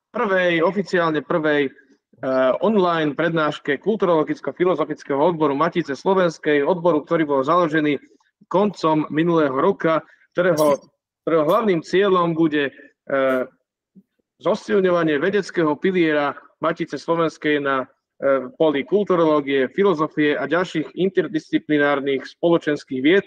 oficiálne prvej online prednáške kulturologického-filozofického odboru Matice slovenskej, odboru, ktorý bol založený koncom minulého roka, ktorého hlavným cieľom bude zosilňovanie vedeckého piliera Matice slovenskej na poli kulturológie, filozofie a ďalších interdisciplinárnych spoločenských vied.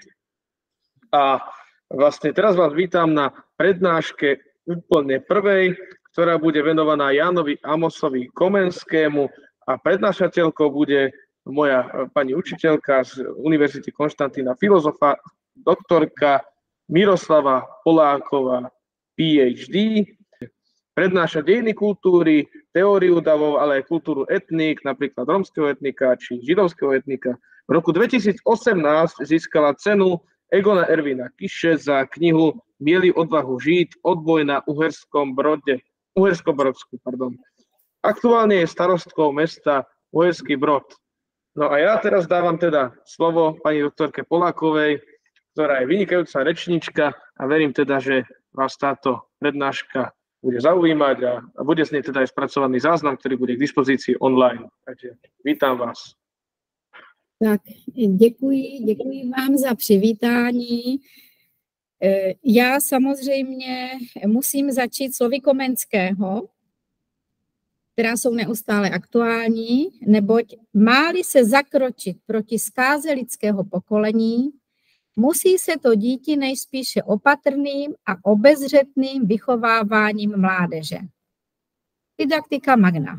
A vlastne teraz vás vítam na prednáške úplne prvej, ktorá bude venovaná Jánovi Amosovi Komenskému a prednášateľkou bude moja pani učiteľka z Univerzity Konštantína filozofa, doktorka Miroslava Poláková, PhD. Prednáša dejiny kultúry, teóriu davov, ale aj kultúru etník, napríklad rómskeho etnika či židovského etnika. V roku 2018 získala cenu Egona Ervina Kiše za knihu Mieli odvahu žiť, odboj na Uherskobrodsku. Aktuálne je starostkou mesta Uherský Brod. No a ja teraz dávam teda slovo pani doktorke Polákovej, ktorá je vynikajúca rečnička a verím teda, že vás táto prednáška bude zaujímať a bude z nej teda aj spracovaný záznam, ktorý bude k dispozícii online. Takže vítam vás. Tak, děkuji vám za přivítání. Já samozřejmě musím začít slovy Komenského, která jsou neustále aktuální, neboť má-li se zakročit proti zkáze lidského pokolení, musí se to díti nejspíše opatrným a obezřetným vychováváním mládeže. Didaktika magna.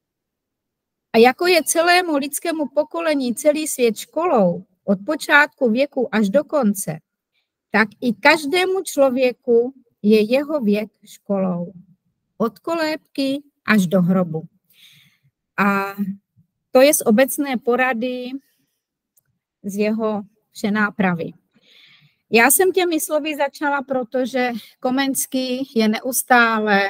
A jako je celému lidskému pokolení celý svět školou od počátku věku až do konce, tak i každému člověku je jeho věk školou. Od kolébky až do hrobu. A to je z obecné porady z jeho přenápravy. Já jsem těmi slovy začala, protože Komenský je neustále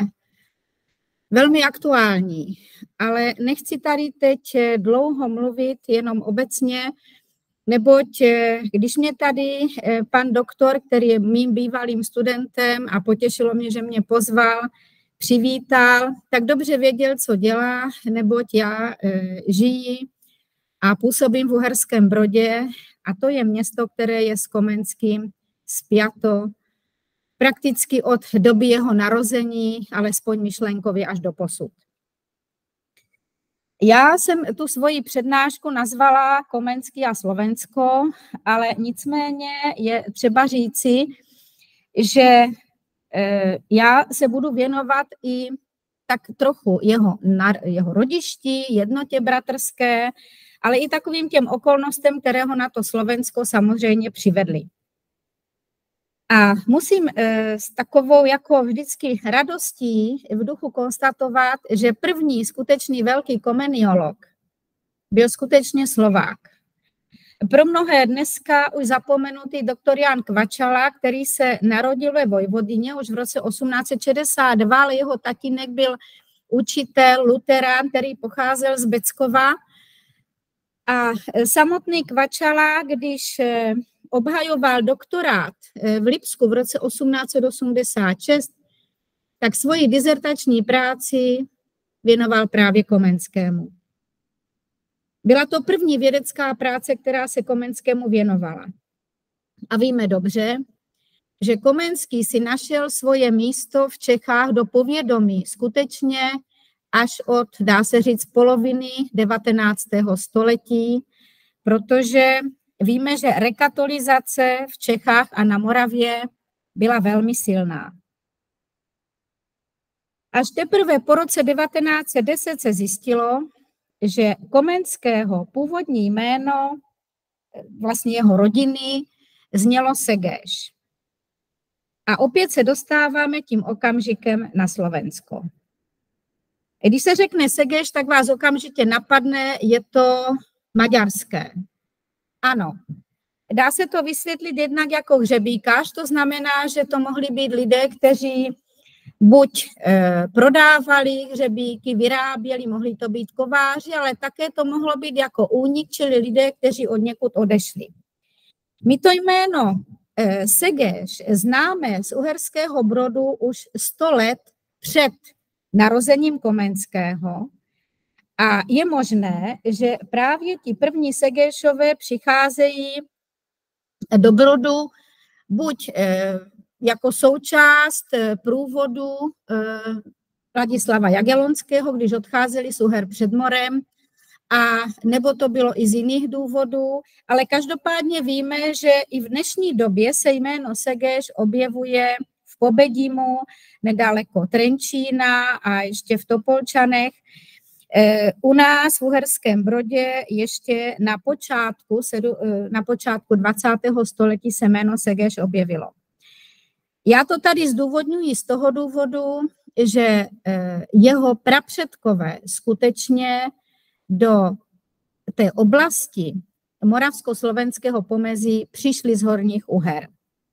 velmi aktuální, ale nechci tady teď dlouho mluvit, jenom obecně, neboť když mě tady pan doktor, který je mým bývalým studentem a potěšilo mě, že mě pozval, přivítal, tak dobře věděl, co dělá, neboť já žiji a působím v Uherském Brodě a to je město, které je s Komenským spjato prakticky od doby jeho narození, alespoň myšlenkově až do posud. Já jsem tu svoji přednášku nazvala Komenský a Slovensko, ale nicméně je třeba říci, že já se budu věnovat i tak trochu jeho rodišti, jednotě bratrské, ale i takovým těm okolnostem, které ho na to Slovensko samozřejmě přivedly. A musím s takovou jako vždycky radostí v duchu konstatovat, že první skutečný velký komeniolog byl skutečně Slovák. Pro mnohé dneska už zapomenutý doktor Jan Kvačala, který se narodil ve Vojvodině už v roce 1862, ale jeho tatínek byl učitel, luterán, který pocházel z Beckova. A samotný Kvačala, když obhajoval doktorát v Lipsku v roce 1886, tak svoji dizertační práci věnoval právě Komenskému. Byla to první vědecká práce, která se Komenskému věnovala. A víme dobře, že Komenský si našel svoje místo v Čechách do povědomí skutečně až od, dá se říct, poloviny 19. století, protože víme, že rekatolizace v Čechách a na Moravě byla velmi silná. Až teprve po roce 1910 se zjistilo, že Komenského původní jméno, vlastně jeho rodiny, znělo Segeš. A opět se dostáváme tím okamžikem na Slovensko. Když se řekne Segeš, tak vás okamžitě napadne, je to maďarské. Ano, dá se to vysvětlit jednak jako hřebíkař, to znamená, že to mohli být lidé, kteří buď prodávali hřebíky, vyráběli, mohli to být kováři, ale také to mohlo být jako únik, čili lidé, kteří od někud odešli. My to jméno Segeš známe z Uherského Brodu už 100 let před narozením Komenského. A je možné, že právě ti první Segéšové přicházejí do Brodu buď jako součást průvodu Ladislava Jagellonského, když odcházeli z Uher před morem, a nebo to bylo i z jiných důvodů, ale každopádně víme, že i v dnešní době se jméno Segéš objevuje v Pobedimu, nedaleko Trenčína a ještě v Topolčanech. U nás v Uherském Brodě ještě na počátku 20. století se jméno Segéš objevilo. Já to tady zdůvodňuji z toho důvodu, že jeho prapředkové skutečně do té oblasti moravskoslovenského pomezí přišli z Horních Uher.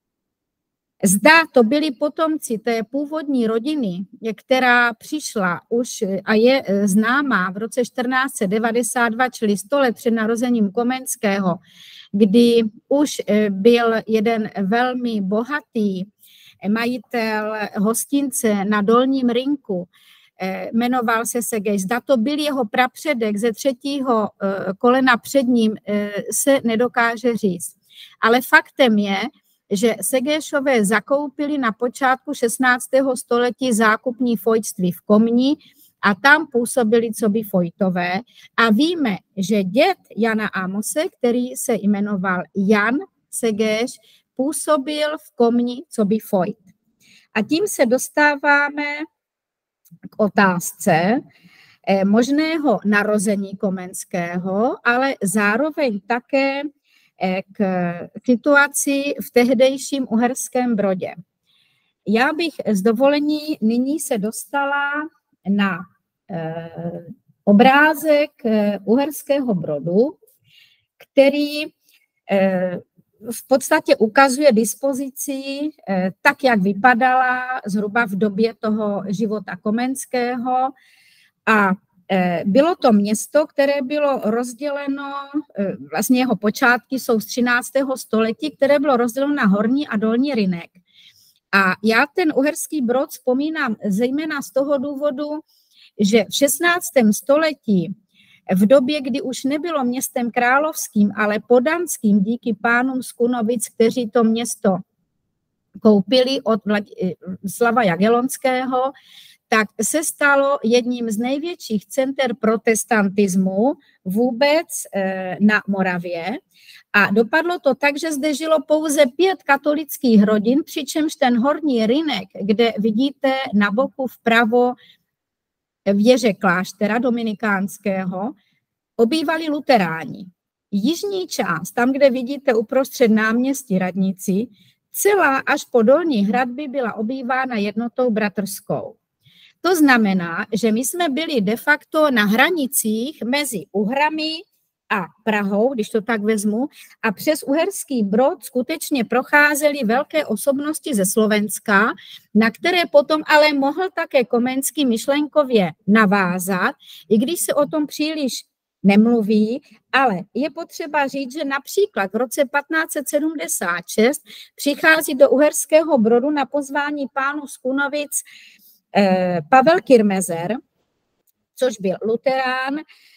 Zda to byli potomci té původní rodiny, která přišla už a je známá v roce 1492, čili 100 let před narozením Komenského, kdy už byl jeden velmi bohatý majitel hostince na Dolním Rynku, jmenoval se Segéš. Zda to byl jeho prapředek ze 3. kolena před ním, se nedokáže říct. Ale faktem je, že Segéšové zakoupili na počátku 16. století zákupní fojtství v Komni a tam působili coby fojtové. A víme, že děd Jana Amose, který se jmenoval Jan Segéš, působil v Komni coby fojt. A tím se dostáváme k otázce možného narození Komenského, ale zároveň také k situaci v tehdejším Uherském Brodě. Já bych s dovolení nyní se dostala na obrázek Uherského Brodu, který v podstatě ukazuje dispozici tak, jak vypadala zhruba v době toho života Komenského. A bylo to město, které bylo rozděleno, vlastně jeho počátky jsou z 13. století, které bylo rozděleno na Horní a Dolní Rynek. A já ten Uherský Brod vzpomínám zejména z toho důvodu, že v 16. století, v době, kdy už nebylo městem královským, ale podanským díky pánům z Kunovic, kteří to město koupili od Slava Jagellonského, tak se stalo jedním z největších center protestantismu vůbec na Moravě. A dopadlo to tak, že zde žilo pouze 5 katolických rodin, přičemž ten Horní Rynek, kde vidíte na boku vpravo věže kláštera dominikánského, obývali luteráni. Jižní část, tam, kde vidíte uprostřed náměstí Radnici, celá až po Dolní hradby byla obývána Jednotou bratrskou. To znamená, že my jsme byli de facto na hranicích mezi Uhrami a Prahou, když to tak vezmu, a přes Uherský Brod skutečně procházely velké osobnosti ze Slovenska, na které potom ale mohl také Komenský myšlenkově navázat, i když se o tom příliš nemluví, ale je potřeba říct, že například v roce 1576 přichází do Uherského Brodu na pozvání pánů z Kunovic Pavel Kirmezer, což byl luterán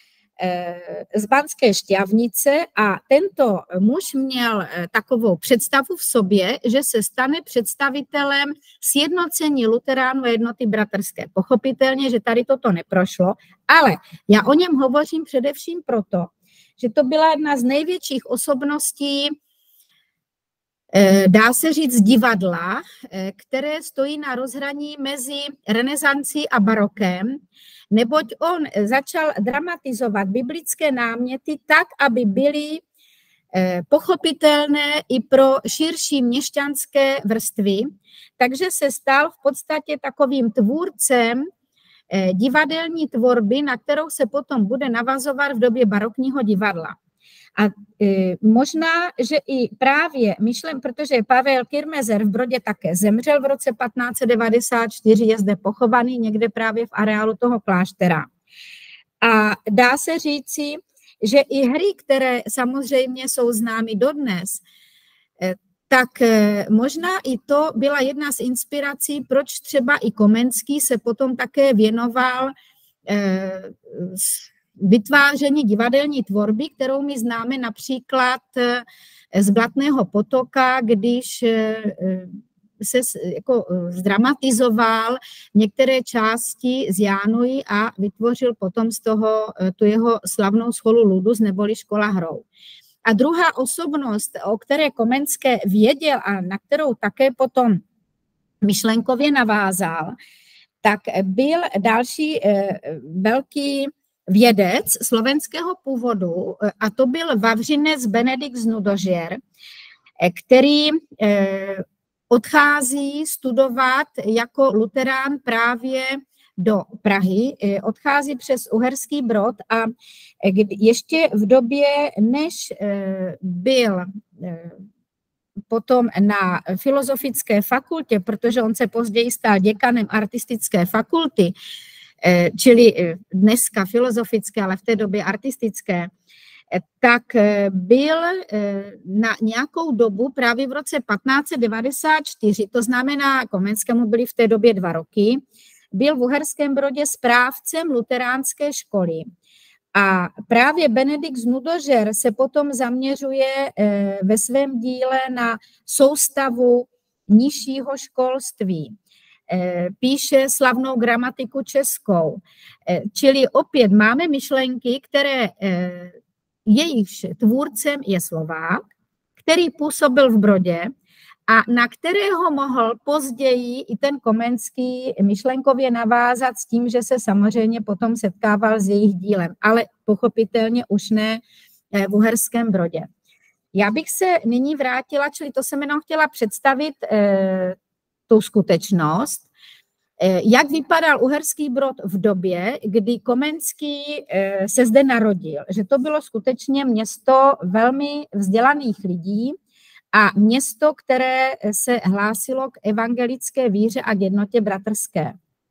z Banské Štiavnice, a tento muž měl takovou představu v sobě, že se stane představitelem sjednocení luteránů a Jednoty bratrské. Pochopitelně, že tady toto neprošlo, ale já o něm hovořím především proto, že to byla jedna z největších osobností, dá se říct, divadla, které stojí na rozhraní mezi renesancí a barokem, neboť on začal dramatizovat biblické náměty tak, aby byly pochopitelné i pro širší měšťanské vrstvy, takže se stal v podstatě takovým tvůrcem divadelní tvorby, na kterou se potom bude navazovat v době barokního divadla. A možná, že i právě myšlím, protože Pavel Kirmezer v Brodě také zemřel v roce 1594, je zde pochovaný někde právě v areálu toho kláštera. A dá se říci, že i hry, které samozřejmě jsou známy dodnes, tak možná i to byla jedna z inspirací, proč třeba i Komenský se potom také věnoval vytváření divadelní tvorby, kterou my známe například z Blatného potoka, když se jako zdramatizoval některé části z Jánoji a vytvořil potom z toho tu jeho slavnou Scholu ludus neboli Škola hrou. A druhá osobnost, o které Komenské věděl a na kterou také potom myšlenkově navázal, tak byl další velký vědec slovenského původu, a to byl Vavřinec Benedikt z Nudožer, který odchází studovat jako luterán právě do Prahy, odchází přes Uherský Brod a ještě v době, než byl potom na filozofické fakultě, protože on se později stal děkanem artistické fakulty, čili dneska filozofické, ale v té době artistické, tak byl na nějakou dobu právě v roce 1594, to znamená, Komenskému byly v té době 2 roky, byl v Uherském Brodě správcem luteránské školy. A právě Benedikt z Nudožer se potom zaměřuje ve svém díle na soustavu nižšího školství. Píše slavnou gramatiku českou. Čili opět máme myšlenky, které jejichž tvůrcem je Slovák, který působil v Brodě a na kterého mohl později i ten Komenský myšlenkově navázat s tím, že se samozřejmě potom setkával s jejich dílem, ale pochopitelně už ne v Uherském Brodě. Já bych se nyní vrátila, čili to jsem jenom chtěla představit tu skutečnost, jak vypadal Uherský Brod v době, kdy Komenský se zde narodil, že to bylo skutečně město velmi vzdělaných lidí a město, které se hlásilo k evangelické víře a k jednotě bratrské.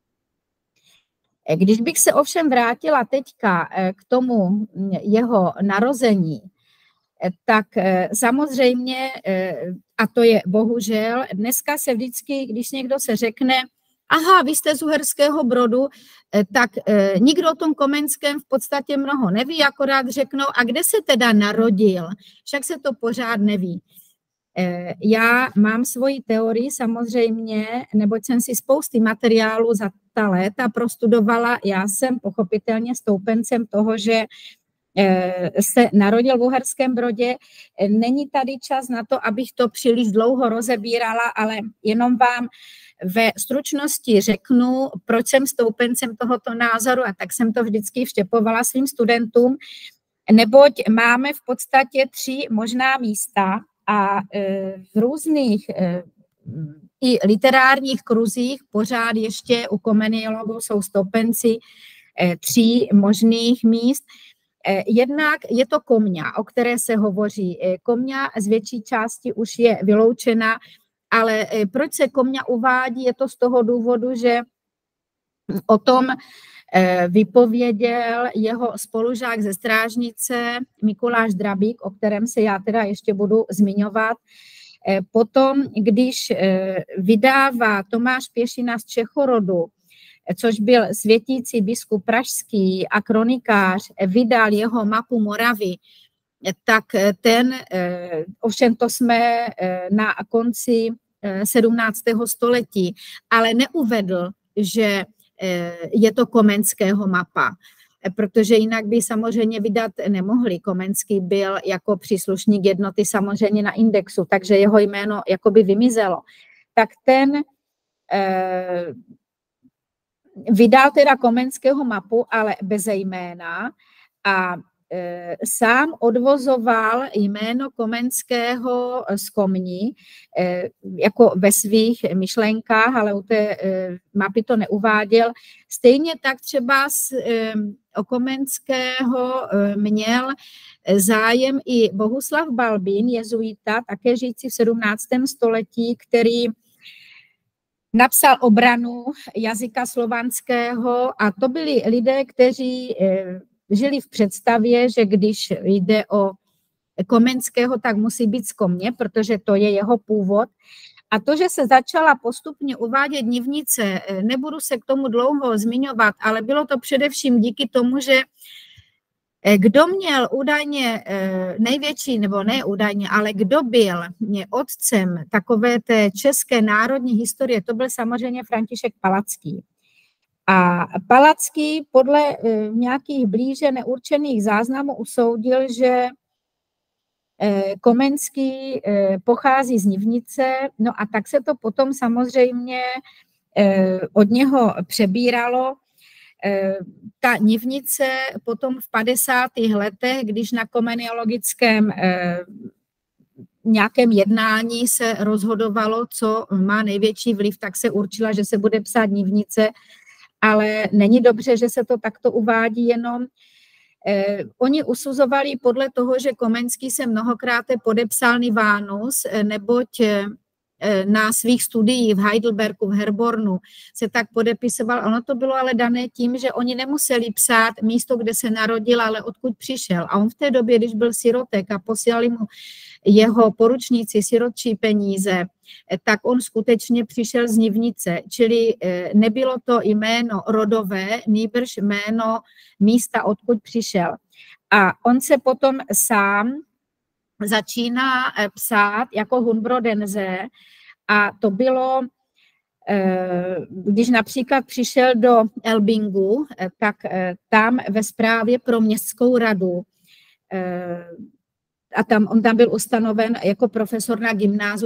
Když bych se ovšem vrátila teďka k tomu jeho narození, tak samozřejmě, a to je bohužel, dneska se vždycky, když někdo se řekne, aha, vy jste z Uherského Brodu, tak nikdo o tom Komenském v podstatě mnoho neví, akorát řeknou, a kde se teda narodil, však se to pořád neví. Já mám svoji teorii samozřejmě, neboť jsem si spousty materiálů za ta léta prostudovala, já jsem pochopitelně stoupencem toho, že se narodil v Uherském Brodě. Není tady čas na to, abych to příliš dlouho rozebírala, ale jenom vám ve stručnosti řeknu, proč jsem stoupencem tohoto názoru a tak jsem to vždycky vštěpovala svým studentům, neboť máme v podstatě 3 možná místa a v různých i literárních kruzích pořád ještě u komeniologů jsou stoupenci 3 možných míst. Jednak je to Komňa, o které se hovoří. Komňa z větší části už je vyloučena, ale proč se Komňa uvádí, je to z toho důvodu, že o tom vypověděl jeho spolužák ze Strážnice Mikuláš Drabík, o kterém se já teda ještě budu zmiňovat. Potom, když vydává Tomáš Pěšina z Čechorodu, což byl světící biskup pražský a kronikář, vydal jeho mapu Moravy, tak ten, ovšem to jsme na konci 17. století, ale neuvedl, že je to Komenského mapa, protože jinak by samozřejmě vydat nemohli. Komenský byl jako příslušník jednoty samozřejmě na indexu, takže jeho jméno jakoby vymizelo. Tak ten vydal teda Komenského mapu, ale bez jména a sám odvozoval jméno Komenského z Komní jako ve svých myšlenkách, ale u té mapy to neuváděl. Stejně tak třeba o Komenského měl zájem i Bohuslav Balbín, jezuita, také žijící v 17. století, který napsal obranu jazyka slovanského a to byli lidé, kteří žili v představě, že když jde o Komenského, tak musí být z Komě, protože to je jeho původ. A to, že se začala postupně uvádět Nivnice, nebudu se k tomu dlouho zmiňovat, ale bylo to především díky tomu, že kdo měl údajně největší, nebo ne údajně, ale kdo byl otcem takové té české národní historie, to byl samozřejmě František Palacký. A Palacký podle nějakých blíže neurčených záznamů usoudil, že Komenský pochází z Nivnice, no a tak se to potom samozřejmě od něho přebíralo. Ta Nivnice potom v 50. letech, když na komeniologickém nějakém jednání se rozhodovalo, co má největší vliv, tak se určila, že se bude psát Nivnice, ale není dobře, že se to takto uvádí jenom. Oni usuzovali podle toho, že Komenský se mnohokrát podepsal Nivánus, neboť na svých studiích v Heidelbergu, v Herbornu se tak podepisoval. Ono to bylo ale dané tím, že oni nemuseli psát místo, kde se narodil, ale odkud přišel. A on v té době, když byl sirotek a posílali mu jeho poručníci sirotčí peníze, tak on skutečně přišel z Nivnice, čili nebylo to jméno rodové, nýbrž jméno místa, odkud přišel. A on se potom sám začíná psát jako Hunbrodense a to bylo, když například přišel do Elbingu, tak tam ve správě pro městskou radu a on tam byl ustanoven jako profesor na gymnáziu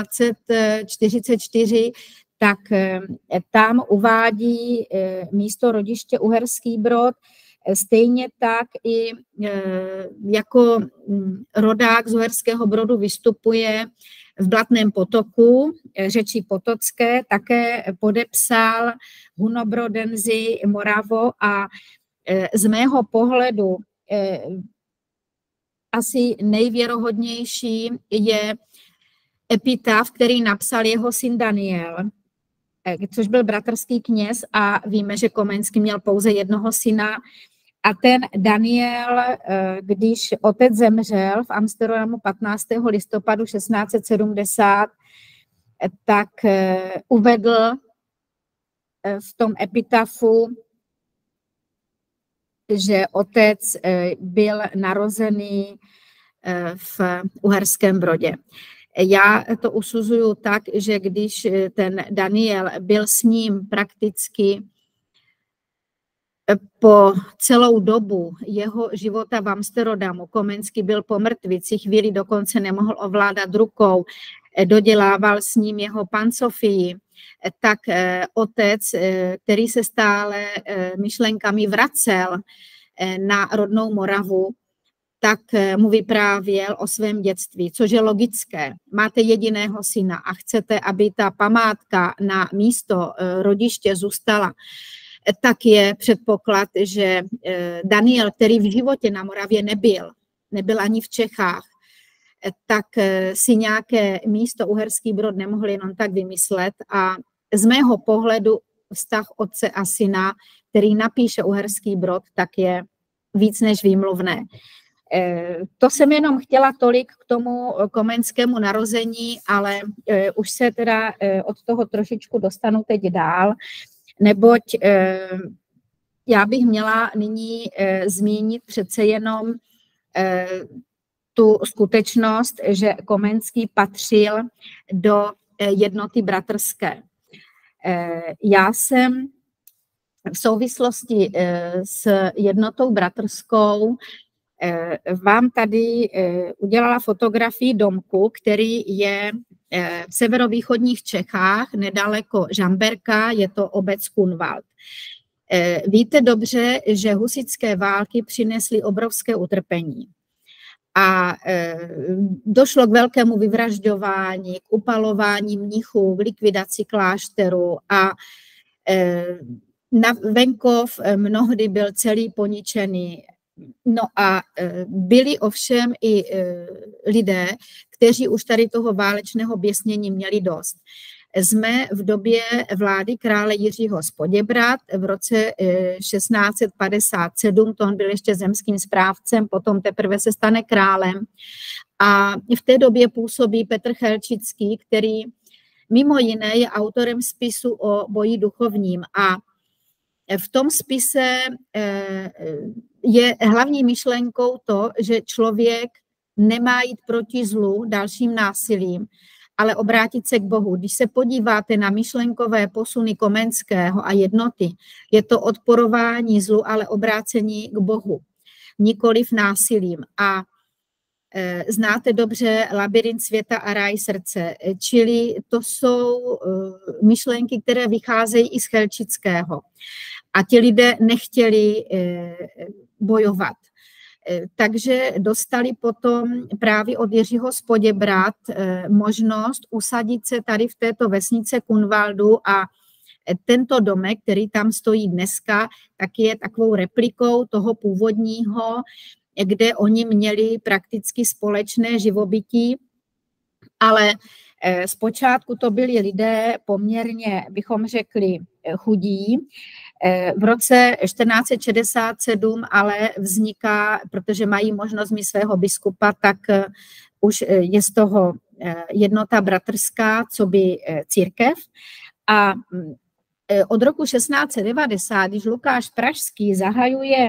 1644, tak tam uvádí místo rodiště Uherský Brod, stejně tak i jako rodák z Uherského Brodu vystupuje v Blatném potoku, řeči potocké, také podepsal Hunobrodensi Moravo a z mého pohledu asi nejvěrohodnější je epitaf, který napsal jeho syn Daniel, což byl bratrský kněz a víme, že Komenský měl pouze jednoho syna. A ten Daniel, když otec zemřel v Amsterdamu 15. listopadu 1670, tak uvedl v tom epitafu, že otec byl narozený v Uherském Brodě. Já to usuzuju tak, že když ten Daniel byl s ním prakticky po celou dobu jeho života v Amsterdamu, Komenský byl po mrtvici, chvíli dokonce nemohl ovládat rukou, dodělával s ním jeho pancofii, tak otec, který se stále myšlenkami vracel na rodnou Moravu, tak mu vyprávěl o svém dětství, což je logické. Máte jediného syna a chcete, aby ta památka na místo rodiště zůstala, tak je předpoklad, že Daniel, který v životě na Moravě nebyl ani v Čechách, tak si nějaké místo Uherský Brod nemohl jenom tak vymyslet a z mého pohledu vztah otce a syna, který napíše Uherský Brod, tak je víc než výmluvné. To jsem jenom chtěla tolik k tomu komenskému narození, ale už se teda od toho trošičku dostanu teď dál, neboť já bych měla nyní zmínit přece jenom tu skutečnost, že Komenský patřil do jednoty bratrské. Já jsem v souvislosti s jednotou bratrskou vám tady udělala fotografii domku, který je v severovýchodních Čechách, nedaleko Žamberka, je to obec Kunwald. Víte dobře, že husitské války přinesly obrovské utrpení. A došlo k velkému vyvražďování, k upalování mnichů, k likvidaci klášteru a na venkov mnohdy byl celý poničený. No a byli ovšem i lidé, kteří už tady toho válečného běsnění měli dost. jsme v době vlády krále Jiřího z Poděbrad v roce 1657, to on byl ještě zemským správcem, potom teprve se stane králem. A v té době působí Petr Chelčický, který mimo jiné je autorem spisu o boji duchovním. A v tom spise je hlavní myšlenkou to, že člověk nemá jít proti zlu dalším násilím, ale obrátit se k Bohu. Když se podíváte na myšlenkové posuny Komenského a Jednoty, je to odporování zlu, ale obrácení k Bohu, nikoliv násilím. A znáte dobře Labyrint světa a ráj srdce, čili to jsou myšlenky, které vycházejí i z Chelčického. A ti lidé nechtěli bojovat. Takže dostali potom právě od Jiřího z Poděbrad možnost usadit se tady v této vesnice Kunvaldu a tento domek, který tam stojí dneska, tak je takovou replikou toho původního, kde oni měli prakticky společné živobytí, ale zpočátku to byli lidé poměrně, bychom řekli, chudí. V roce 1467 ale vzniká, protože mají možnost mít svého biskupa, tak už je z toho Jednota bratrská, co by církev. A od roku 1690, když Lukáš Pražský zahajuje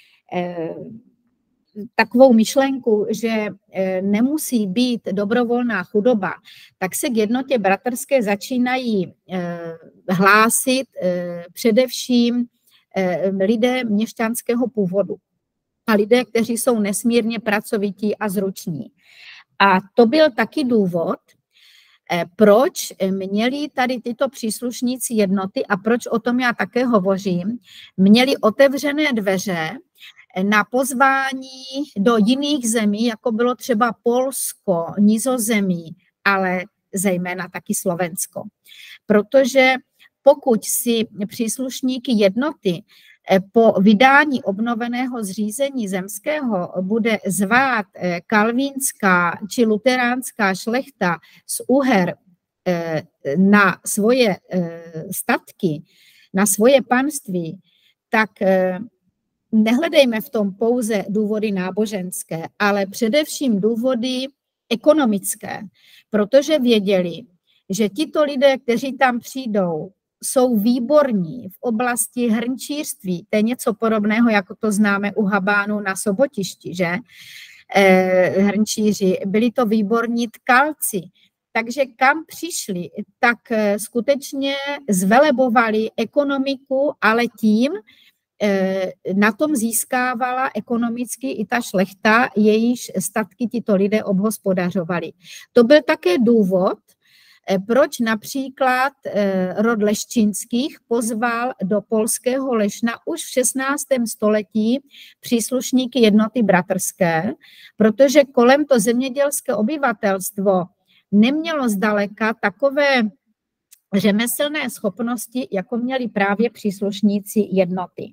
takovou myšlenku, že nemusí být dobrovolná chudoba, tak se k Jednotě bratrské začínají hlásit především lidé měšťanského původu a lidé, kteří jsou nesmírně pracovití a zruční. A to byl taky důvod, proč měli tady tyto příslušníci Jednoty a proč o tom já také hovořím, měli otevřené dveře na pozvání do jiných zemí, jako bylo třeba Polsko, Nizozemí, ale zejména taky Slovensko. Protože pokud si příslušníky Jednoty po vydání obnoveného zřízení zemského bude zvát kalvínská či luteránská šlechta z Uher na svoje statky, na svoje panství, tak nehledejme v tom pouze důvody náboženské, ale především důvody ekonomické, protože věděli, že tito lidé, kteří tam přijdou, jsou výborní v oblasti hrnčířství. To je něco podobného, jako to známe u Habánů na Sobotišti, že? Hrnčíři. Byli to výborní tkalci. Takže kam přišli, tak skutečně zvelebovali ekonomiku, ale tím na tom získávala ekonomicky i ta šlechta, jejíž statky tito lidé obhospodařovali. To byl také důvod, proč například rod Leščinských pozval do polského Lešna už v 16. století příslušníky Jednoty bratrské, protože kolem to zemědělské obyvatelstvo nemělo zdaleka takové řemeslné schopnosti, jako měli právě příslušníci Jednoty.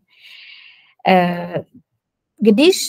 Když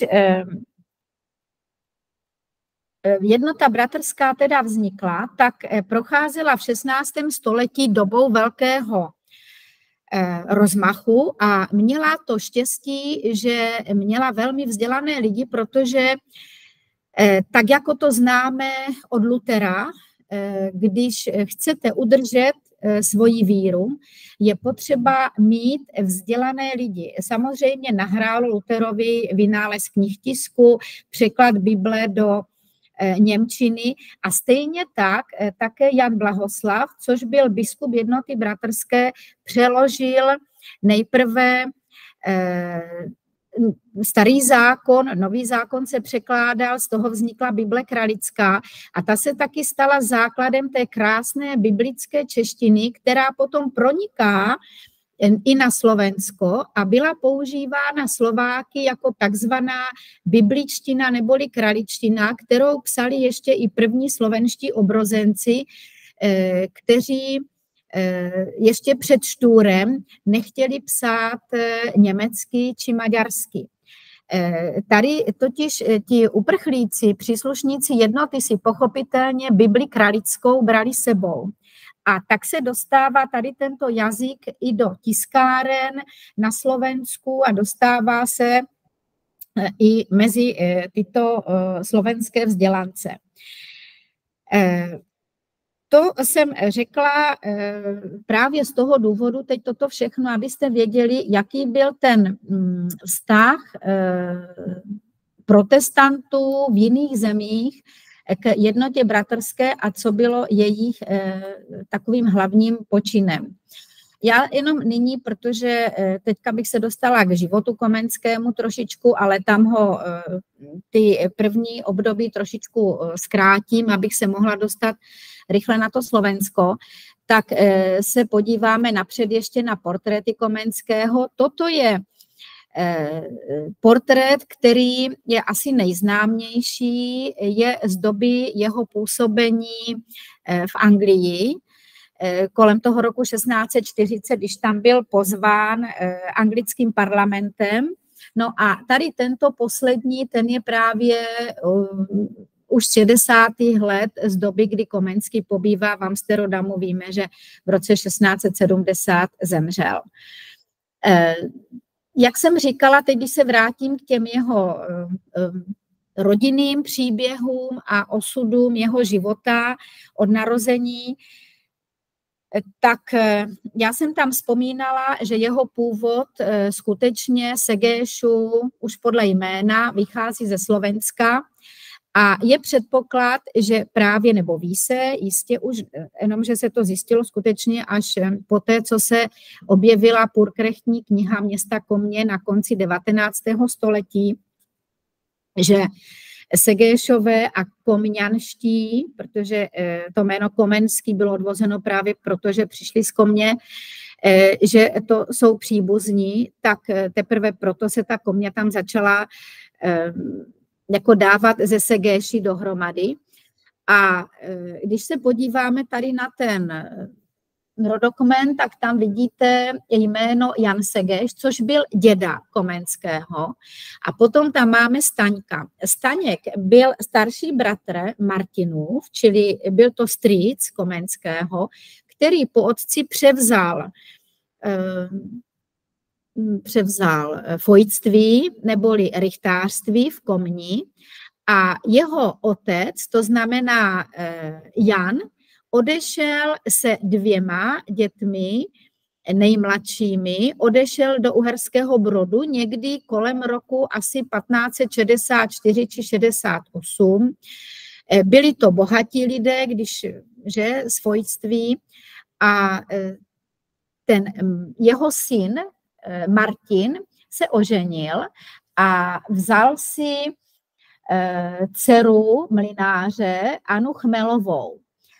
Jednota bratrská teda vznikla, tak procházela v 16. století dobou velkého rozmachu a měla to štěstí, že měla velmi vzdělané lidi, protože tak jako to známe od Lutera, když chcete udržet svoji víru, je potřeba mít vzdělané lidi. Samozřejmě nahrálo Luterovi vynález knihtisku, překlad Bible do němčiny a stejně tak také Jan Blahoslav, což byl biskup Jednoty bratrské, přeložil nejprve Starý zákon, Nový zákon se překládal, z toho vznikla Bible kralická a ta se taky stala základem té krásné biblické češtiny, která potom proniká i na Slovensko a byla používána Slováky jako takzvaná bibličtina neboli kraličtina, kterou psali ještě i první slovenští obrozenci, kteří ještě před Štúrem nechtěli psát německy či maďarsky. Tady totiž ti uprchlíci, příslušníci Jednoty si pochopitelně Bibli kralickou brali sebou. A tak se dostává tady tento jazyk i do tiskáren na Slovensku a dostává se i mezi tyto slovenské vzdělance. To jsem řekla právě z toho důvodu, teď toto všechno, abyste věděli, jaký byl ten vztah protestantů v jiných zemích k jednotě bratrské a co bylo jejich takovým hlavním počinem. Já jenom nyní, protože teďka bych se dostala k životu Komenskému trošičku, ale tam ho ty první období trošičku zkrátím, abych se mohla dostat rychle na to Slovensko, tak se podíváme napřed ještě na portréty Komenského. Toto je portrét, který je asi nejznámější, je z doby jeho působení v Anglii, kolem toho roku 1640, když tam byl pozván anglickým parlamentem. No a tady tento poslední, ten je právě už z 60. let z doby, kdy Komenský pobývá v Amsterdamu. Víme, že v roce 1670 zemřel. Jak jsem říkala, teď když se vrátím k těm jeho rodinným příběhům a osudům jeho života od narození, tak já jsem tam vzpomínala, že jeho původ skutečně Segéšu už podle jména vychází ze Slovenska a je předpoklad, že právě, nebo ví se jistě už, jenomže se to zjistilo skutečně až poté, co se objevila purkrechtní kniha města Komě na konci 19. století, že Segéšové a komňanští, protože to jméno Komenský bylo odvozeno právě proto, že přišli z Komě, že to jsou příbuzní, tak teprve proto se ta Komě tam začala jako dávat ze Segéši dohromady. A když se podíváme tady na ten rodokmen, tak tam vidíte jméno Jan Segéš, což byl děda Komenského. A potom tam máme Staňka. Staněk byl starší bratr Martinův, čili byl to strýc Komenského, který po otci převzal fojtství neboli rychtářství v Komni a jeho otec, to znamená Jan, odešel se 2 dětmi nejmladšími, odešel do Uherského Brodu někdy kolem roku asi 1564 či 68. Byli to bohatí lidé, že z fojtství, a ten jeho syn Martin se oženil a vzal si dceru mlynáře Anu Chmelovou.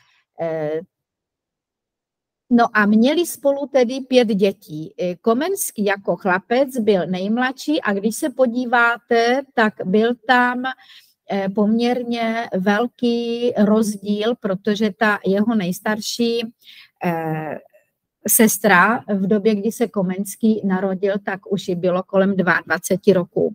No a měli spolu tedy 5 dětí. Komenský jako chlapec byl nejmladší a když se podíváte, tak byl tam poměrně velký rozdíl, protože ta jeho nejstarší sestra v době, kdy se Komenský narodil, tak už jí bylo kolem 22 roků.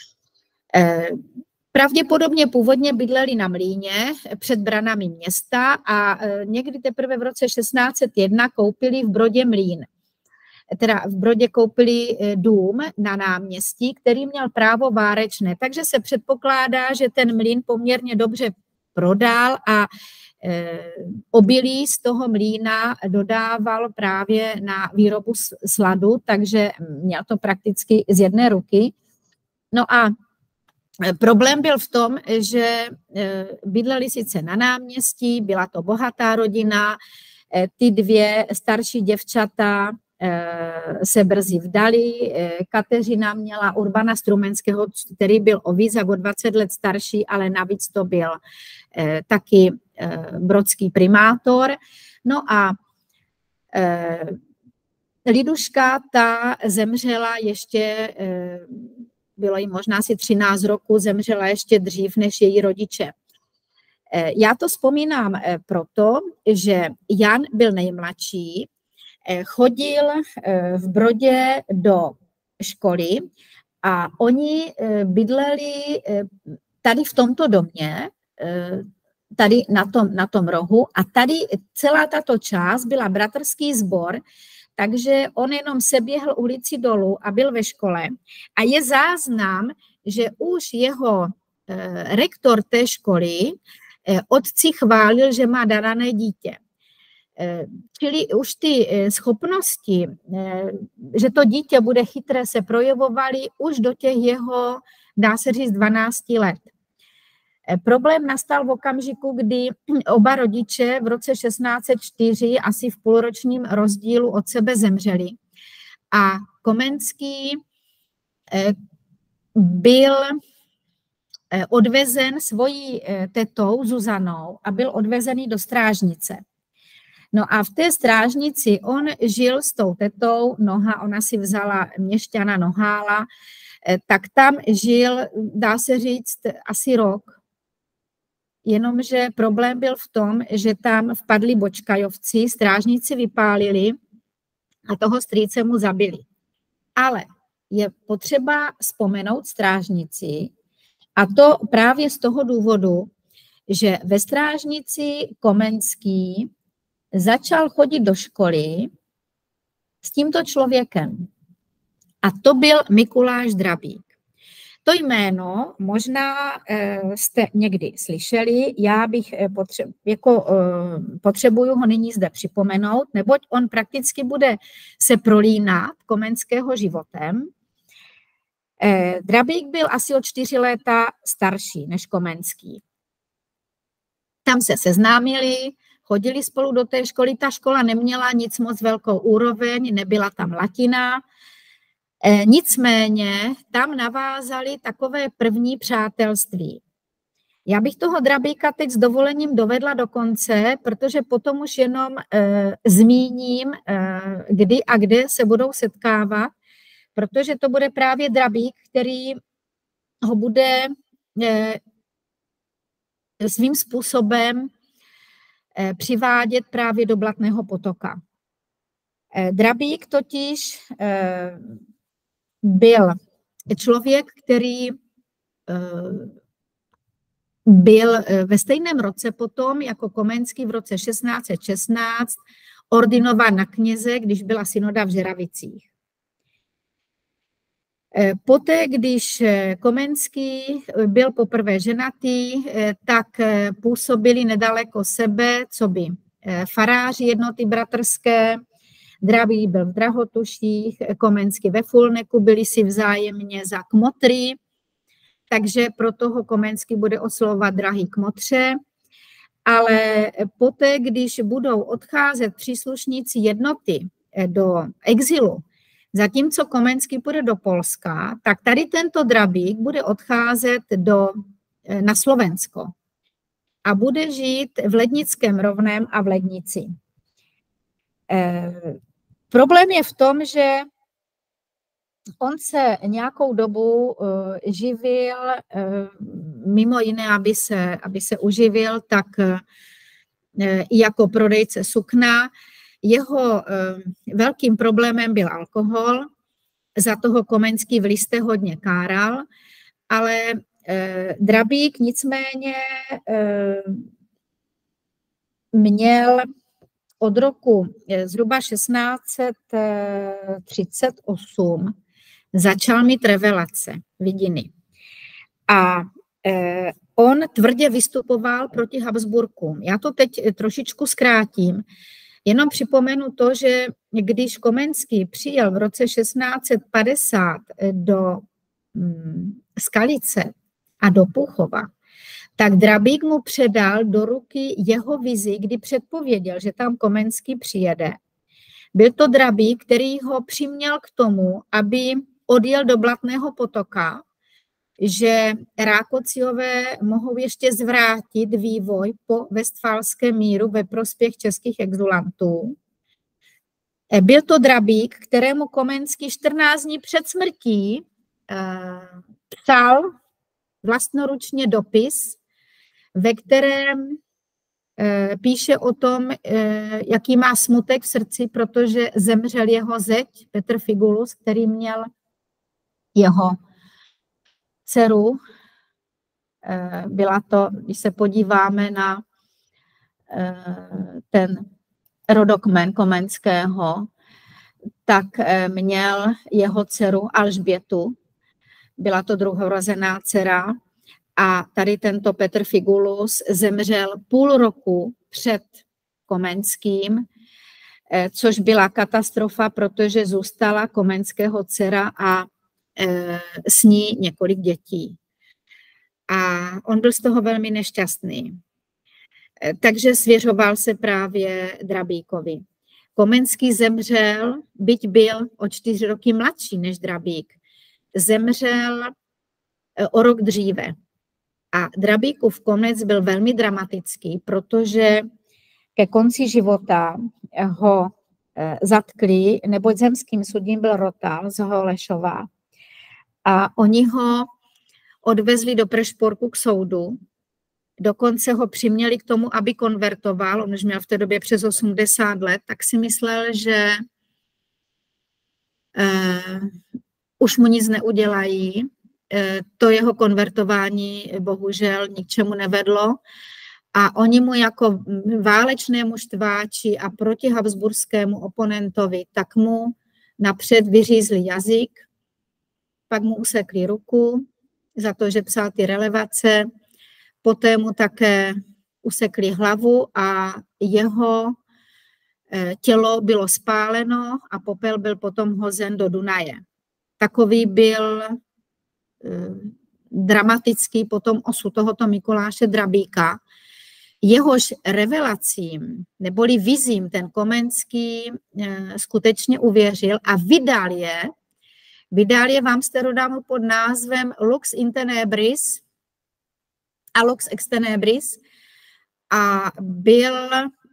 Pravděpodobně původně bydleli na mlýně před branami města a někdy teprve v roce 1601 koupili v Brodě mlýn. Teda v Brodě koupili dům na náměstí, který měl právo várečné, takže se předpokládá, že ten mlýn poměrně dobře prodal a obilí z toho mlýna dodával právě na výrobu sladu, takže měl to prakticky z jedné ruky. No a problém byl v tom, že bydleli sice na náměstí, byla to bohatá rodina, ty 2 starší děvčata se brzy vdali. Kateřina měla Urbana Strumenského, který byl o víc jak o 20 let starší, ale navíc to byl taky brodský primátor. No a Liduška, ta zemřela ještě, bylo jí možná asi 13 roku, zemřela ještě dřív než její rodiče. Já to vzpomínám proto, že Jan byl nejmladší, chodil v Brodě do školy a oni bydleli tady v tomto domě, tady na tom rohu a tady celá tato část byla bratrský sbor, takže on jenom se běhl ulici dolů a byl ve škole a je záznam, že už jeho rektor té školy otci chválil, že má dané dítě. Čili už ty schopnosti, že to dítě bude chytré, se projevovaly už do těch jeho, dá se říct, 12 let. Problém nastal v okamžiku, kdy oba rodiče v roce 1604 asi v půlročním rozdílu od sebe zemřeli. A Komenský byl odvezen svojí tetou Zuzanou a byl odvezený do strážnice. No a v té strážnici on žil s tou tetou, ona si vzala měšťana Nohála, tak tam žil, dá se říct, asi rok. Jenomže problém byl v tom, že tam vpadli bočkajovci, strážníci vypálili a toho strýce mu zabili. Ale je potřeba vzpomenout strážnici, a to právě z toho důvodu, že ve strážnici Komenský začal chodit do školy s tímto člověkem. A to byl Mikuláš Drabík. To jméno možná jste někdy slyšeli, já bych potřebuju ho nyní zde připomenout, neboť on prakticky bude se prolínat Komenského životem. Drabík byl asi o 4 léta starší než Komenský. Tam se seznámili, chodili spolu do té školy, ta škola neměla nic moc velkou úroveň, nebyla tam latina, nicméně tam navázali takové první přátelství. Já bych toho Drabíka teď s dovolením dovedla do konce, protože potom už jenom zmíním, kdy a kde se budou setkávat, protože to bude právě Drabík, který ho bude svým způsobem přivádět právě do Blatného potoka. Drabík totiž byl člověk, který byl ve stejném roce potom, jako Komenský v roce 1616, ordinován na kněze, když byla synoda v Žeravicích. Poté, když Komenský byl poprvé ženatý, tak působili nedaleko sebe, coby faráři jednoty bratrské. Drabík byl v Drahotuších, Komenský ve Fulneku, byli si vzájemně za kmotry, takže proto ho Komenský bude oslovovat drahý kmotře. Ale poté, když budou odcházet příslušníci jednoty do exilu, zatímco Komenský půjde do Polska, tak tady tento Drabík bude odcházet na Slovensko a bude žít v Lednickém Rovném a v Lednici. Problém je v tom, že on se nějakou dobu živil, mimo jiné, aby se uživil, tak i jako prodejce sukna. Jeho velkým problémem byl alkohol, za toho Komenský v listě hodně káral, ale Drabík nicméně měl od roku zhruba 1638 začal mít revelace, vidiny. A on tvrdě vystupoval proti Habsburkům. Já to teď trošičku zkrátím. Jenom připomenu to, že když Komenský přijel v roce 1650 do Skalice a do Púchova, tak Drabík mu předal do ruky jeho vizi, kdy předpověděl, že tam Komenský přijede. Byl to Drabík, který ho přiměl k tomu, aby odjel do Blatného potoka, že Rákociové mohou ještě zvrátit vývoj po Vestfálském míru ve prospěch českých exulantů. Byl to Drabík, kterému Komenský 14 dní před smrtí psal vlastnoručně dopis, ve kterém píše o tom, jaký má smutek v srdci, protože zemřel jeho zeť Petr Figulus, který měl jeho dceru Byla to, když se podíváme na ten rodokmen Komenského, tak měl jeho dceru Alžbětu, byla to druhorozená dcera, a tady tento Petr Figulus zemřel půl roku před Komenským, což byla katastrofa, protože zůstala Komenského dcera a s ní několik dětí. A on byl z toho velmi nešťastný. Takže svěřoval se právě Drabíkovi. Komenský zemřel, byť byl o 4 roky mladší než Drabík. Zemřel o rok dříve. A Drabíkův konec byl velmi dramatický, protože ke konci života ho zatkli, neboť zemským sudím byl Rotal z Holešova. A oni ho odvezli do Prešporku k soudu, dokonce ho přiměli k tomu, aby konvertoval, on už měl v té době přes 80 let, tak si myslel, že už mu nic neudělají. To jeho konvertování bohužel k čemu nevedlo a oni mu jako válečnému štváči a proti habsburskému oponentovi, tak mu napřed vyřízli jazyk, pak mu usekli ruku za to, že psal ty relevace, poté mu také usekli hlavu a jeho tělo bylo spáleno a popel byl potom hozen do Dunaje. Takový byl dramatický potom osud tohoto Mikuláše Drabíka. Jehož revelacím neboli vizím ten Komenský skutečně uvěřil a vydal je v Amsterdamu pod názvem Lux in tenebris a Lux ex tenebris a byl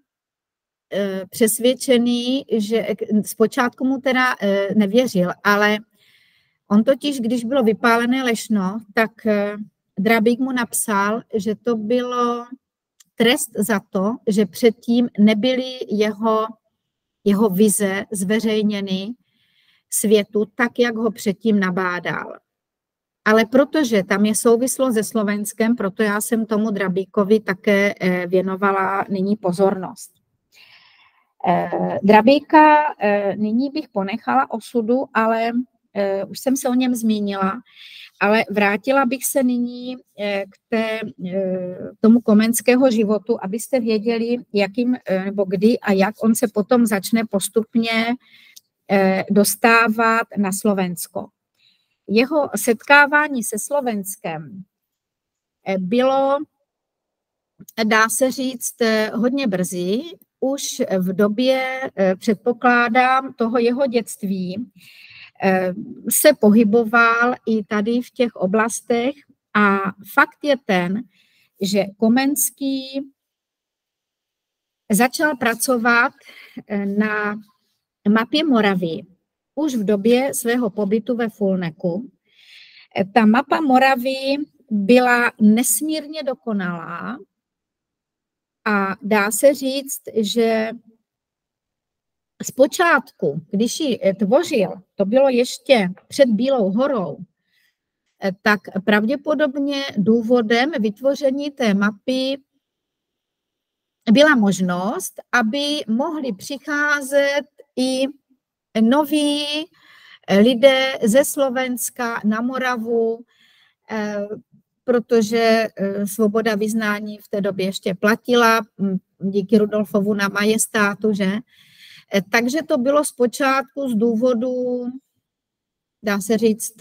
přesvědčený, že zpočátku mu teda nevěřil, ale on totiž, když bylo vypálené Lešno, tak Drabík mu napsal, že to bylo trest za to, že předtím nebyly jeho vize zveřejněny světu tak, jak ho předtím nabádal. Ale protože tam je souvislost se Slovenskem, proto já jsem tomu Drabíkovi také věnovala nyní pozornost. Drabíka nyní bych ponechala osudu, ale už jsem se o něm zmínila, ale vrátila bych se nyní k tomu Komenského životu, abyste věděli, jakým nebo kdy a jak on se potom začne postupně dostávat na Slovensko. Jeho setkávání se Slovenskem bylo, dá se říct, hodně brzy, už v době, předpokládám, toho jeho dětství, se pohyboval i tady v těch oblastech a fakt je ten, že Komenský začal pracovat na mapě Moravy už v době svého pobytu ve Fulneku. Ta mapa Moravy byla nesmírně dokonalá a dá se říct, že zpočátku, když ji tvořil, to bylo ještě před Bílou horou, tak pravděpodobně důvodem vytvoření té mapy byla možnost, aby mohli přicházet i noví lidé ze Slovenska na Moravu, protože svoboda vyznání v té době ještě platila díky Rudolfovu na majestátu, že? Takže to bylo zpočátku z důvodu, dá se říct,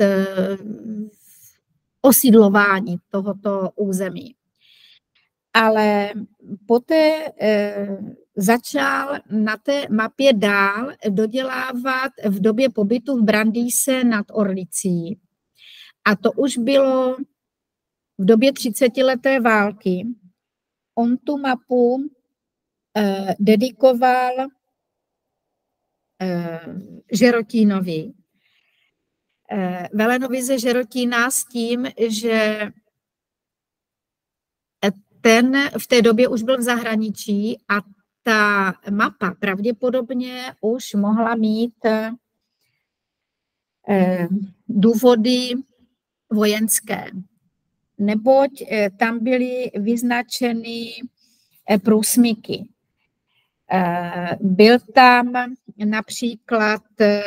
osídlování tohoto území. Ale poté začal na té mapě dál dodělávat v době pobytu v Brandýse nad Orlicí. A to už bylo v době 30leté války. On tu mapu dedikoval Žerotínovi, velenovi ze Žerotína s tím, že ten v té době už byl v zahraničí a ta mapa pravděpodobně už mohla mít důvody vojenské. neboť tam byly vyznačeny průsmyky. Byl tam například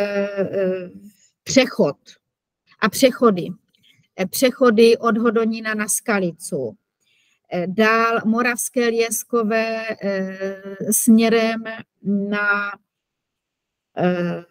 přechod a přechody od Hodonína na Skalicu. Dál Moravské Lieskové směrem na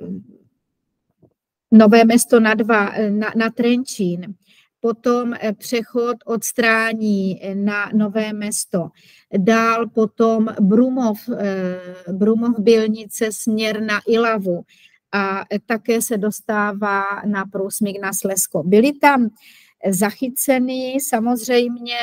Nové Mesto na Trenčín. Potom přechod od Strání na Nové Mesto. Dál potom Brumov Bylnice směr na Ilavu a také se dostává na průsmyk na Slezsko. Byly tam zachyceny samozřejmě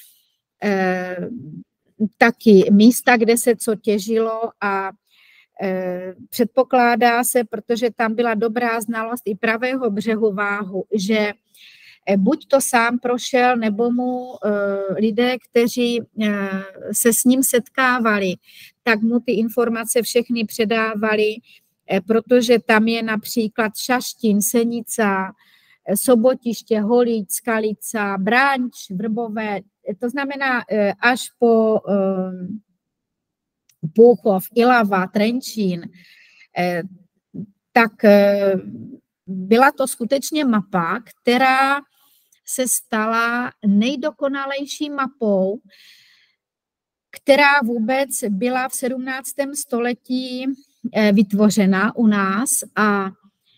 taky místa, kde se co těžilo a předpokládá se, protože tam byla dobrá znalost i pravého břehu Váhu, že buď to sám prošel, nebo mu lidé, kteří se s ním setkávali, tak mu ty informace všechny předávali, protože tam je například Šaštín, Senica, Sobotiště, Holíč, Skalica, Branč, Vrbové, to znamená až po Púchov, Ilava, Trenčín, tak byla to skutečně mapa, která se stala nejdokonalejší mapou, která vůbec byla v 17. století vytvořena u nás a